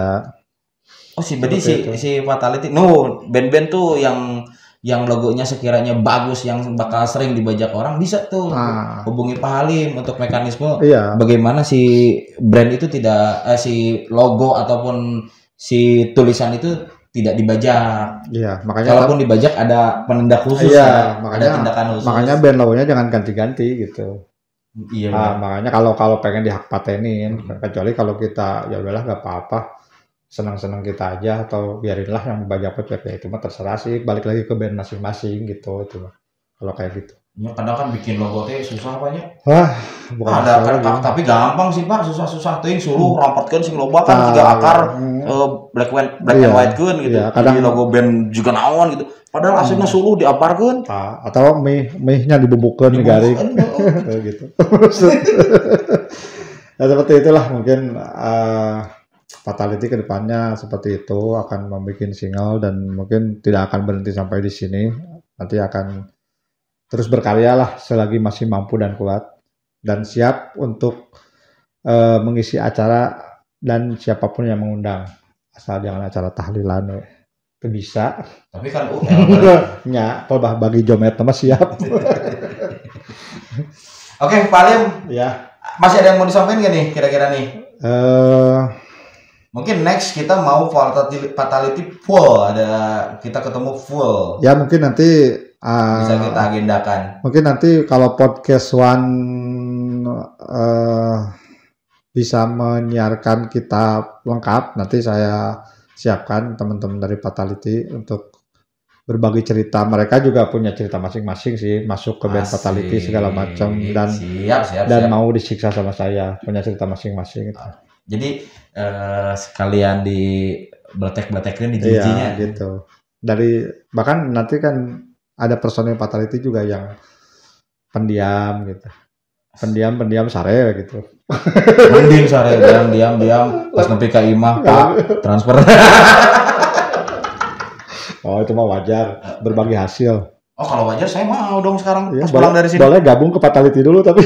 Oh si berarti si Seperti itu. si Fatality, no band-band tuh yang yang logonya sekiranya bagus, yang bakal sering dibajak orang bisa tuh Ah. hubungi Pak Halim untuk mekanisme Iya. bagaimana si brand itu tidak eh, si logo ataupun si tulisan itu tidak dibajak. Iya, makanya Kalaupun dibajak ada penindak khusus, Iya, kan? makanya- ada tindakan khusus. makanya band logonya jangan ganti-ganti gitu. Iya. Ah, Pak. makanya kalau kalau pengen dihak patenin, Hmm. kecuali kalau kita ya udahlah nggak apa-apa, senang-senang kita aja, atau biarinlah yang bajak bajak ya itu mah terserah sih, balik lagi ke band masing-masing gitu itu mah. Kalau kayak gitu. Ya, kadang kan bikin logo teh susah Pak ya. Wah, bukan Ada masalah kan, gitu. tapi gampang sih Pak, susah-susah teuing suluh rampatkeun sing loba kan tiga akar. Hmm. eh, black and black Iya. and white kan gitu. Iya, kadang- Jadi logo band juga naon gitu. Padahal aslinya suluh diaparkeun. Ah, atau mie mie-nya dibubuhkan nih garing Dibubuhkeun, gitu. Ya seperti itulah mungkin eh, Fatality ke depannya seperti itu akan membuat single dan mungkin tidak akan berhenti sampai di sini. Nanti akan terus berkarya lah selagi masih mampu dan kuat, dan siap untuk eh, mengisi acara dan siapapun yang mengundang, asal jangan acara tahlilan we. Itu bisa. Tapi kan U L nya kalau bagi jomet mah siap. Oke, Pak Alim, Ya. masih ada yang mau disampaikan gak nih kira-kira nih? Eh Mungkin next kita mau fatality, fatality full, ada kita ketemu full. ya mungkin nanti uh, Bisa kita agendakan. mungkin nanti kalau podcast One uh, bisa menyiarkan kita lengkap, nanti saya siapkan teman-teman dari Fatality untuk berbagi cerita. Mereka juga punya cerita masing-masing sih, masuk ke band Asik. Fatality segala macam dan siap, siap, dan siap. mau disiksa sama saya, punya cerita masing-masing gitu. Jadi eh, sekalian di bletek-bletekin di Iya jijinya. gitu. Dari bahkan nanti kan ada personil Fatality juga yang pendiam gitu. Pendiam-pendiam sare gitu. Mending sore diam diam diam pas nepi ka imah Pak transfer. Oh itu mah wajar, berbagi hasil. Oh kalau wajar saya mau dong sekarang Ya, pas boleh, pulang dari sini. boleh gabung ke Fatality dulu tapi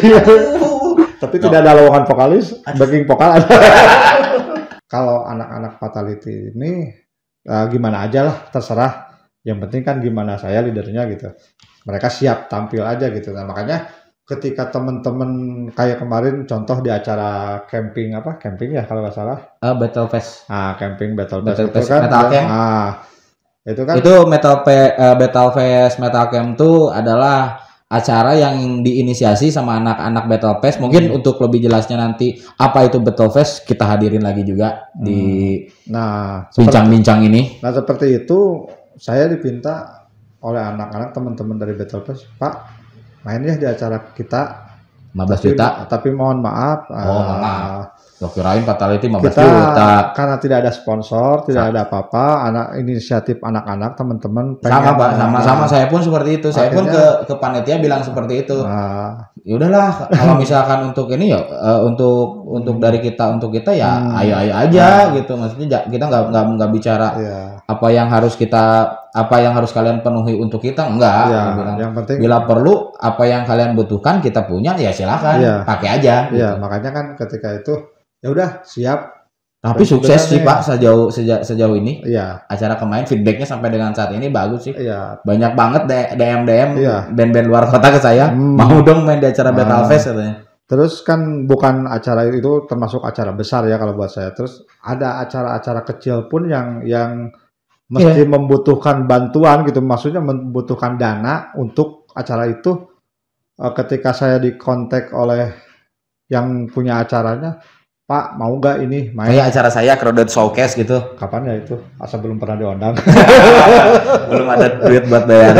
tapi No. tidak ada lowongan vokalis, backing vokal ada. Kalau anak-anak Fatality ini uh, gimana aja lah, terserah. Yang penting kan gimana saya leadernya gitu. Mereka siap tampil aja gitu. Nah makanya ketika teman-teman kayak kemarin contoh di acara camping apa camping ya kalau nggak salah. Ah, Battle Fest. Ah camping Battle Fest Battle itu Fest kan. Metal Camp. Ah itu kan. Itu Metal Pe- eh, Battle Fest Metal Camp itu adalah acara yang diinisiasi sama anak-anak Battle Fest. Mungkin Hmm. untuk lebih jelasnya nanti apa itu Battle Fest kita hadirin lagi juga di Nah seperti, bincang-bincang ini. nah seperti itu saya dipinta oleh anak-anak teman-teman dari Battle Fest, Pak main ya di acara kita lima belas tapi, juta. tapi mohon maaf Oh, uh, maaf. Yo kirain Fatality lima belas kita juta. karena tidak ada sponsor, tidak Sa- ada apa-apa, anak inisiatif anak-anak teman-teman Sama Pak, sama-sama nah, saya pun seperti itu. Saya pun ke Akhirnya- ke panitia bilang seperti itu. nah, Ya udahlah, kalau misalkan untuk ini ya eh, untuk untuk dari kita untuk kita ya Hmm. ayo ayo aja gitu. Maksudnya ja- kita nggak nggak nggak bicara ya, apa yang harus kita apa yang harus kalian penuhi untuk kita enggak. ya, Saya bilang. yang penting Bila perlu apa yang kalian butuhkan kita punya ya silakan Iya. pakai aja. Gitu. ya makanya kan ketika itu ya udah siap, Tapi Dan sukses sih sebenarnya- Pak sejauh sejauh sejauh ini iya, acara kemarin feedbacknya sampai dengan saat ini bagus sih. iya, Banyak banget D- DM D M Iya. band-band luar kota ke saya Hmm. mau dong main di acara Battle Ah. Fest katanya. terus kan bukan acara itu termasuk acara besar ya kalau buat saya, terus ada acara-acara kecil pun yang yang mesti membutuhkan bantuan gitu, maksudnya membutuhkan dana untuk acara itu. Eh, ketika saya dikontak oleh yang punya acaranya, Pak mau nggak ini main? Kayak acara saya Crowded Showcase gitu. Kapan ya itu? Asal belum pernah diundang. Belum ada duit buat bayar.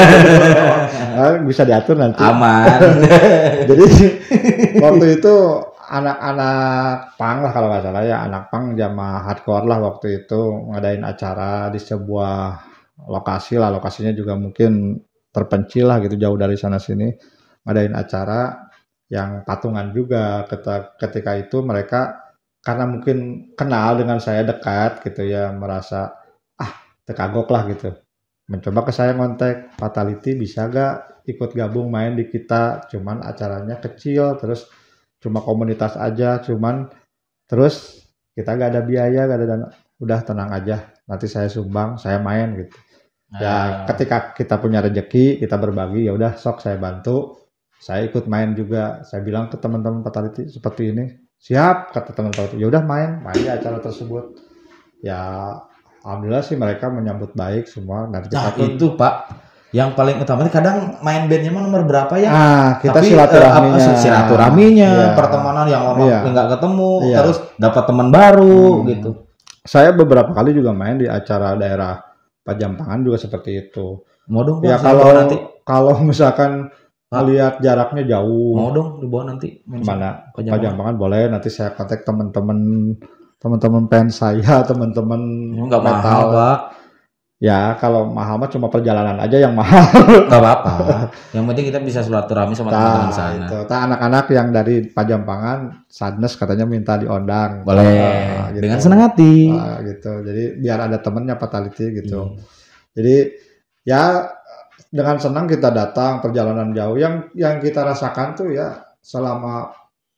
Nah, bisa diatur nanti. Aman. Jadi waktu itu anak-anak pang lah kalau nggak salah ya, anak pang jamaah hardcore lah waktu itu ngadain acara di sebuah lokasi lah, lokasinya juga mungkin terpencil lah gitu, jauh dari sana sini, ngadain acara yang patungan juga. Ketika, ketika itu mereka karena mungkin kenal dengan saya dekat gitu ya, merasa ah terkagok lah gitu, mencoba ke saya ngontek, Fatality bisa gak ikut gabung main di kita, cuman acaranya kecil, terus cuma komunitas aja, cuman terus kita gak ada biaya, gak ada dana. Udah tenang aja, nanti saya sumbang, saya main gitu. Ya ketika kita punya rezeki, kita berbagi, ya udah sok saya bantu, saya ikut main juga. Saya bilang ke teman-teman Fatality seperti ini, siap kata teman Fatality, ya udah main, main di acara tersebut. Ya alhamdulillah sih mereka menyambut baik semua. Dan kita Nah pun, itu Pak, yang paling utama kadang main bandnya mah nomor berapa ya? ah kita Tapi, silaturahminya, eh, apa, silaturahminya, Iya. pertemanan yang lama Iya. nggak ketemu, Iya. terus dapat teman baru Hmm. gitu. Saya beberapa kali juga main di acara daerah Pajampangan juga seperti itu. Mau dong Ya Pak, saya kalau bawa nanti. kalau misalkan Pak. melihat jaraknya jauh, Mau dong dibawa nanti. main mana Pajampangan. Pajampangan boleh, nanti saya kontak teman-teman teman-teman fans saya, teman-teman Nggak mahal Pak, Ya kalau mahal mah cuma perjalanan aja yang mahal. nggak apa-apa. Yang penting kita bisa silaturahmi sama teman-teman Nah, sana. itu. Nah, anak-anak yang dari Pajampangan, Sadness katanya minta diundang. Boleh, Nah, gitu. dengan senang hati. Nah, gitu. Jadi biar ada temennya Fatality gitu. Iya. Jadi ya dengan senang kita datang perjalanan jauh. Yang yang kita rasakan tuh ya selama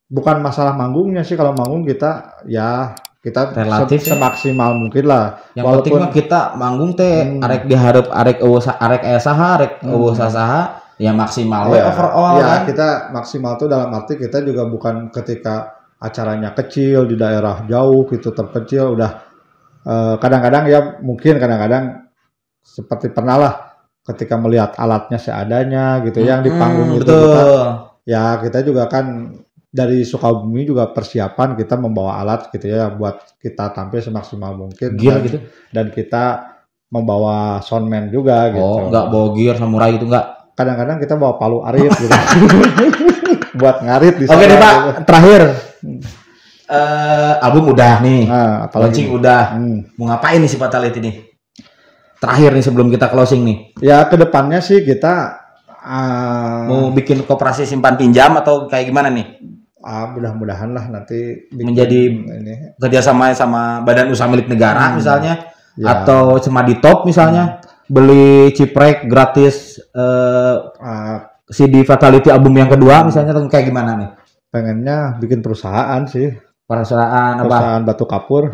bukan masalah manggungnya sih, kalau manggung kita ya kita Relatif se- semaksimal mungkin lah. Yang Walaupun penting mah kita manggung teh Hmm. arek diharap arek eueuh sa- arek aya saha arek Hmm. eueuh saha ya maksimal we ya, overall ya kan. kita maksimal tuh dalam arti kita juga bukan ketika acaranya kecil di daerah jauh gitu terpencil udah eh, kadang-kadang ya mungkin kadang-kadang seperti pernah lah ketika melihat alatnya seadanya gitu yang di panggung Hmm, itu betul. kita ya kita juga kan dari Sukabumi juga persiapan kita membawa alat gitu ya buat kita tampil semaksimal mungkin Gear dan, gitu. dan kita membawa soundman juga gitu. Oh, enggak bawa gear samurai gitu enggak. Kadang-kadang kita bawa palu arit gitu. buat ngarit di Oke sana, deh Pak, gitu. terakhir. Eh album udah nih. Nah, apalagi Launching udah. Hmm. Mau ngapain nih si Fatality nih? Terakhir nih sebelum kita closing nih. Ya kedepannya sih kita ah, Mau bikin koperasi simpan pinjam atau kayak gimana nih? ah, mudah-mudahan lah nanti bikin Menjadi ini kerjasama sama badan usaha milik negara Hmm. misalnya, Ya. atau cuma di top misalnya, beli ciprek gratis eh, ah, C D Fatality album yang kedua misalnya, atau kayak gimana nih? pengennya bikin perusahaan sih, Perusahaan apa? perusahaan batu kapur.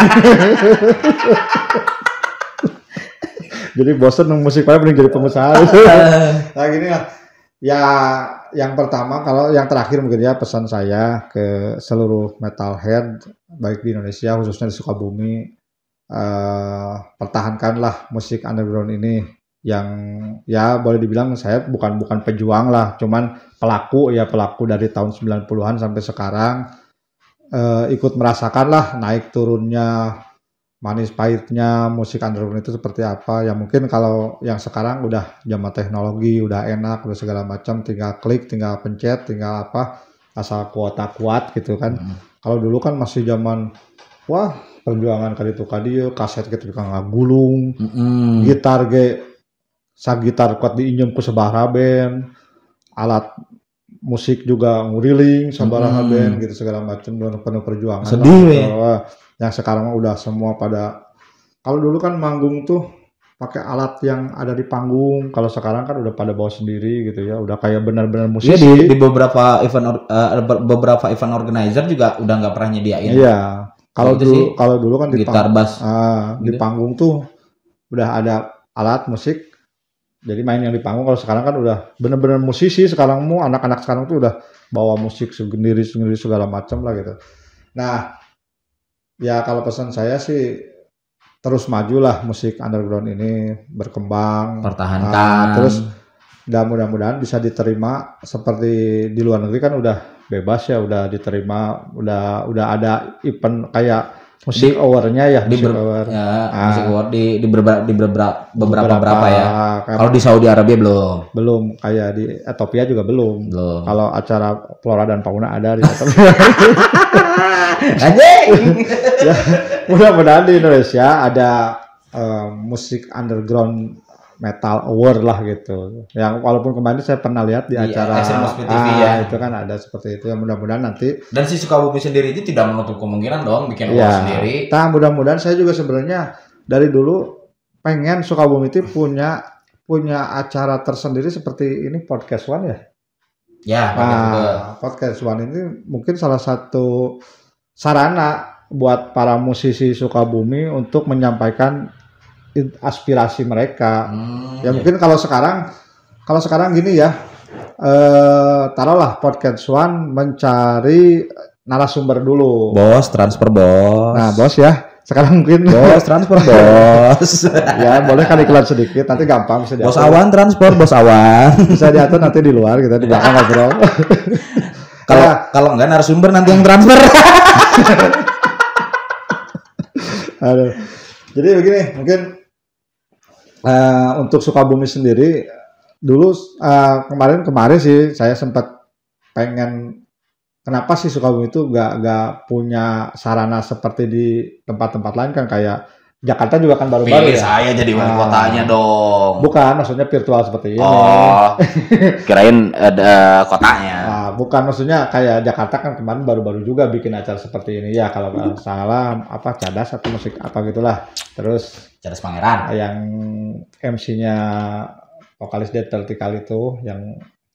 Jadi bosen nung musik paling mending jadi pengusaha. Nah gini lah. Ya yang pertama kalau yang terakhir mungkin ya pesan saya ke seluruh metalhead baik di Indonesia khususnya di Sukabumi, eh, pertahankanlah musik underground ini yang ya boleh dibilang saya bukan bukan pejuang lah, cuman pelaku ya pelaku dari tahun sembilan puluhan sampai sekarang, eh, ikut merasakan lah naik turunnya manis pahitnya musik underground itu seperti apa. Ya mungkin kalau yang sekarang udah zaman teknologi udah enak udah segala macam, tinggal klik tinggal pencet tinggal apa asal kuota kuat gitu kan. Hmm. Kalau dulu kan masih zaman wah perjuangan kali itu kadieu kaset gitu kan ngagulung, Mm-mm. gitar ge sa gitar kuat diinjem ku sabaraha band, alat musik juga nguriling sabaraha Hmm. band gitu segala macam dengan penuh perjuangan. Sedih, lah. we. Wah, yang sekarang mah udah semua pada kalau dulu kan manggung tuh pakai alat yang ada di panggung, kalau sekarang kan udah pada bawa sendiri gitu ya, udah kayak benar-benar Iya, musisi. di, di beberapa event or- eh, ber- beberapa event organizer juga udah nggak pernah nyediain Iya. Kalau Gitu dulu sih, kalau dulu kan di gitar pang- bass. ah, di gitu. panggung tuh udah ada alat musik. Jadi main yang di panggung. Kalau sekarang kan udah bener-bener musisi. Sekarang mau anak-anak sekarang tuh udah bawa musik sendiri-sendiri segala macam lah gitu. Nah, ya kalau pesan saya sih terus majulah musik underground ini berkembang. Pertahankan. Ah, terus dan mudah-mudahan bisa diterima seperti di luar negeri kan udah bebas ya, udah diterima, udah udah ada event kayak musik Di- award-nya ya, di musik ber- award. ya, Ah. musik award di di beberapa di beberapa beberapa, beberapa ya. kayak Kalau di Saudi Arabia belum. belum, kayak di Ethiopia juga belum. Belum. Kalau acara flora dan fauna ada di Ethiopia. Anjing. Ya, mudah-mudahan di Indonesia ada eh, musik underground metal award lah gitu. Yang walaupun kemarin saya pernah lihat di, Di acara Action Mosby T V ah, ya. itu kan ada seperti itu. Ya mudah-mudahan nanti Dan si Sukabumi sendiri itu tidak menutup kemungkinan dong bikin award ya. sendiri. Nah, mudah-mudahan saya juga sebenarnya dari dulu pengen Sukabumi itu punya punya acara tersendiri seperti ini Podcast One ya. Ya, pakai juga. Nah, Podcast One ini mungkin salah satu sarana buat para musisi Sukabumi untuk menyampaikan in- aspirasi mereka. Hmm, Ya mungkin kalau sekarang kalau sekarang gini ya, eh taruhlah Podcast One mencari narasumber dulu. Bos, transfer bos. Nah, bos ya. Sekarang mungkin Bos, transfer bos. ya boleh kan iklan sedikit, nanti gampang bisa Bos diatur. awan transfer, bos awan. Bisa diatur nanti di luar kita di belakang ngobrol. Kalau Ya. kalau enggak narasumber nanti yang transfer. Aduh. Jadi begini, mungkin eh, untuk Sukabumi sendiri dulu eh, kemarin-kemarin sih saya sempat pengen kenapa sih Sukabumi itu gak, gak punya sarana seperti di tempat-tempat lain kan kayak Jakarta juga kan baru-baru Pilih ya. saya jadi wali Ah. kotanya dong. Bukan, maksudnya virtual seperti ini. Oh, kirain ada kotanya. Nah, bukan maksudnya kayak Jakarta kan kemarin baru-baru juga bikin acara seperti ini ya kalau nggak salah apa cadas atau musik apa gitulah. Terus Cadas Pangeran. yang M C-nya vokalis Dead Vertical itu yang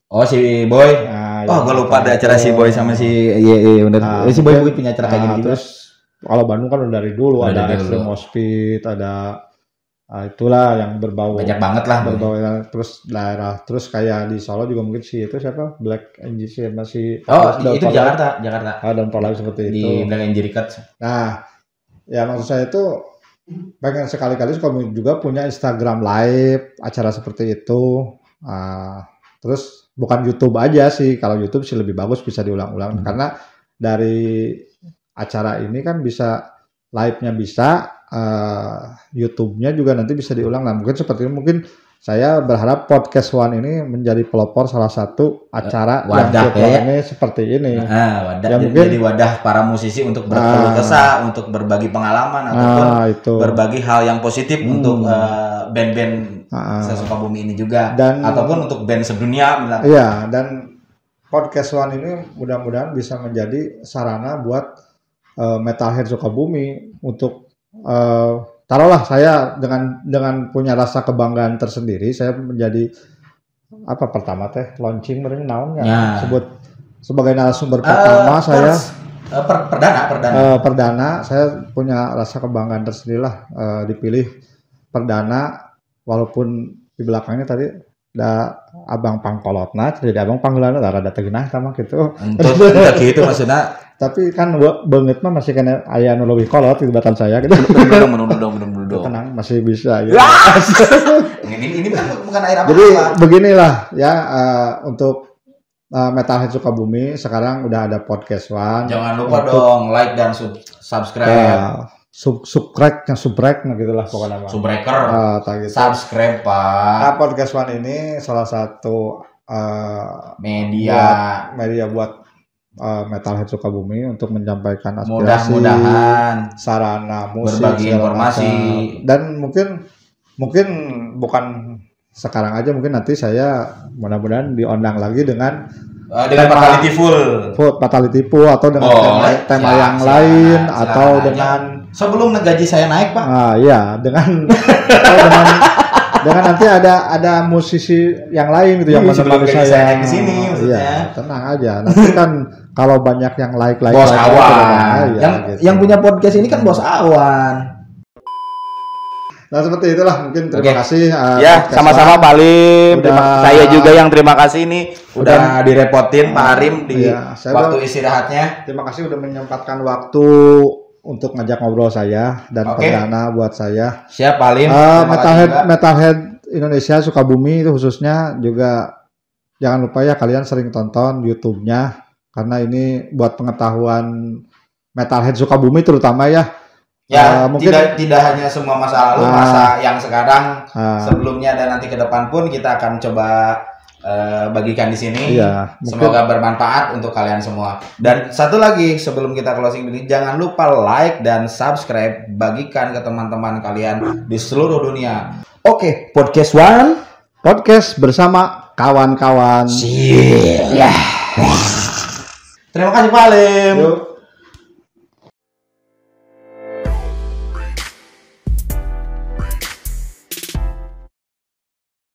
Oh si Boy. Nah, Oh, yang gue lupa ada acara si itu. Boy sama si iya iya benar. Nah, Eh, si Boy mungkin- Boy punya acara kayak Nah, gini juga. terus kalau Bandung kan udah dari dulu Udah ada dari Extreme dulu. Moshpit, ada ah, itulah yang berbau Banyak banget lah. berbau terus daerah terus kayak di Solo juga mungkin si itu siapa Black Angel si masih Oh, di- itu Jakarta, Jakarta. ada Live seperti Di itu. Black Angel Records. Nah, ya maksud saya itu pengen sekali-kali kami juga punya Instagram live acara seperti itu. Ah, terus bukan YouTube aja sih, kalau YouTube sih lebih bagus bisa diulang-ulang Hmm. karena dari acara ini kan bisa live-nya bisa, eh, YouTube-nya juga nanti bisa diulang. Nah mungkin seperti ini, mungkin saya berharap podcast One ini menjadi pelopor salah satu acara yang wadah virtual ya. ini seperti ini. Ah, wadah Ya, jadi, mungkin- jadi wadah para musisi untuk berkeluh Ah. kesah, untuk berbagi pengalaman ataupun Nah itu. berbagi hal yang positif Hmm. untuk eh, band-band Ah. se-Sukabumi ini juga, Dan- ataupun untuk band sedunia bilang. Iya, dan podcast One ini mudah-mudahan bisa menjadi sarana buat uh, Metalhead Sukabumi untuk uh, taruhlah saya dengan dengan punya rasa kebanggaan tersendiri, saya menjadi apa pertama teh launching berarti naon ya, Ya. sebut sebagai narasumber Eh, pertama saya first, eh, per- perdana perdana. uh, perdana, saya punya rasa kebanggaan tersendiri lah uh, dipilih perdana walaupun di belakangnya tadi ada abang pangkolotna, jadi abang panggilannya ada rada tegenah sama gitu. Untuk untuk gitu maksudnya. Tapi kan gua banget mah masih kena aya nu leuwih kolot di batan saya gitu. Menurut dong, menurut dong, menurut dong. Tenang, masih bisa ya. Ini ini bukan bukan air apa. Jadi beginilah ya uh, untuk uh, Metalhead Sukabumi sekarang udah ada podcast One. Jangan lupa Untuk, dong like dan sub- subscribe. uh, sub subscribe yang subrek nah gitulah pokoknya mah. Subbreaker. Uh, tak gitu. Subscribe Pak. Nah, podcast One ini salah satu uh, Media. media buat uh, Metalhead Sukabumi untuk menyampaikan aspirasi, Mudah-mudahan sarana musik, berbagi segala informasi. macam. Dan mungkin mungkin bukan sekarang aja, mungkin nanti saya mudah-mudahan diundang lagi dengan eh, dengan tema- fatality full. Food Fatality Pool atau dengan Oh, tema, siap, tema yang siap, lain silakan atau aja. dengan Sebelum gaji saya naik Pak. ah ya dengan atau dengan dengan nanti ada ada musisi yang lain gitu yang Iya, sebelum menemani gaji saya. saya naik ke sini, maksudnya. Iya, tenang aja. Nanti kan kalau banyak yang like like Bos like, Awan. like, yang gitu. yang punya podcast ini kan Bos Awan. Nah seperti itulah, mungkin terima Oke. kasih. uh, Ya, podcast sama-sama One. Pak Alim. Udah- Terima- saya juga yang terima kasih ini Udah direpotin Pak Arim di Iya, saya waktu udah- istirahatnya. Terima kasih udah menyempatkan waktu untuk ngajak ngobrol saya dan Oke. perdana buat saya. Siap Pak Alim. Uh, Terima kasih Metalhead juga. Metalhead Indonesia Sukabumi itu khususnya juga jangan lupa ya kalian sering tonton YouTube-nya karena ini buat pengetahuan Metalhead Sukabumi terutama ya. Ya, Uh, mungkin- tidak tidak hanya semua masa lalu, Ah. masa yang sekarang, Uh, sebelumnya dan nanti ke depan pun kita akan coba eh, bagikan di sini. Iya, mungkin- Semoga bermanfaat untuk kalian semua. Dan satu lagi sebelum kita closing ini, jangan lupa like dan subscribe, bagikan ke teman-teman kalian di seluruh dunia. Oke, podcast One. podcast bersama kawan-kawan. Yeah. Terima kasih Pak Alim. Yuk.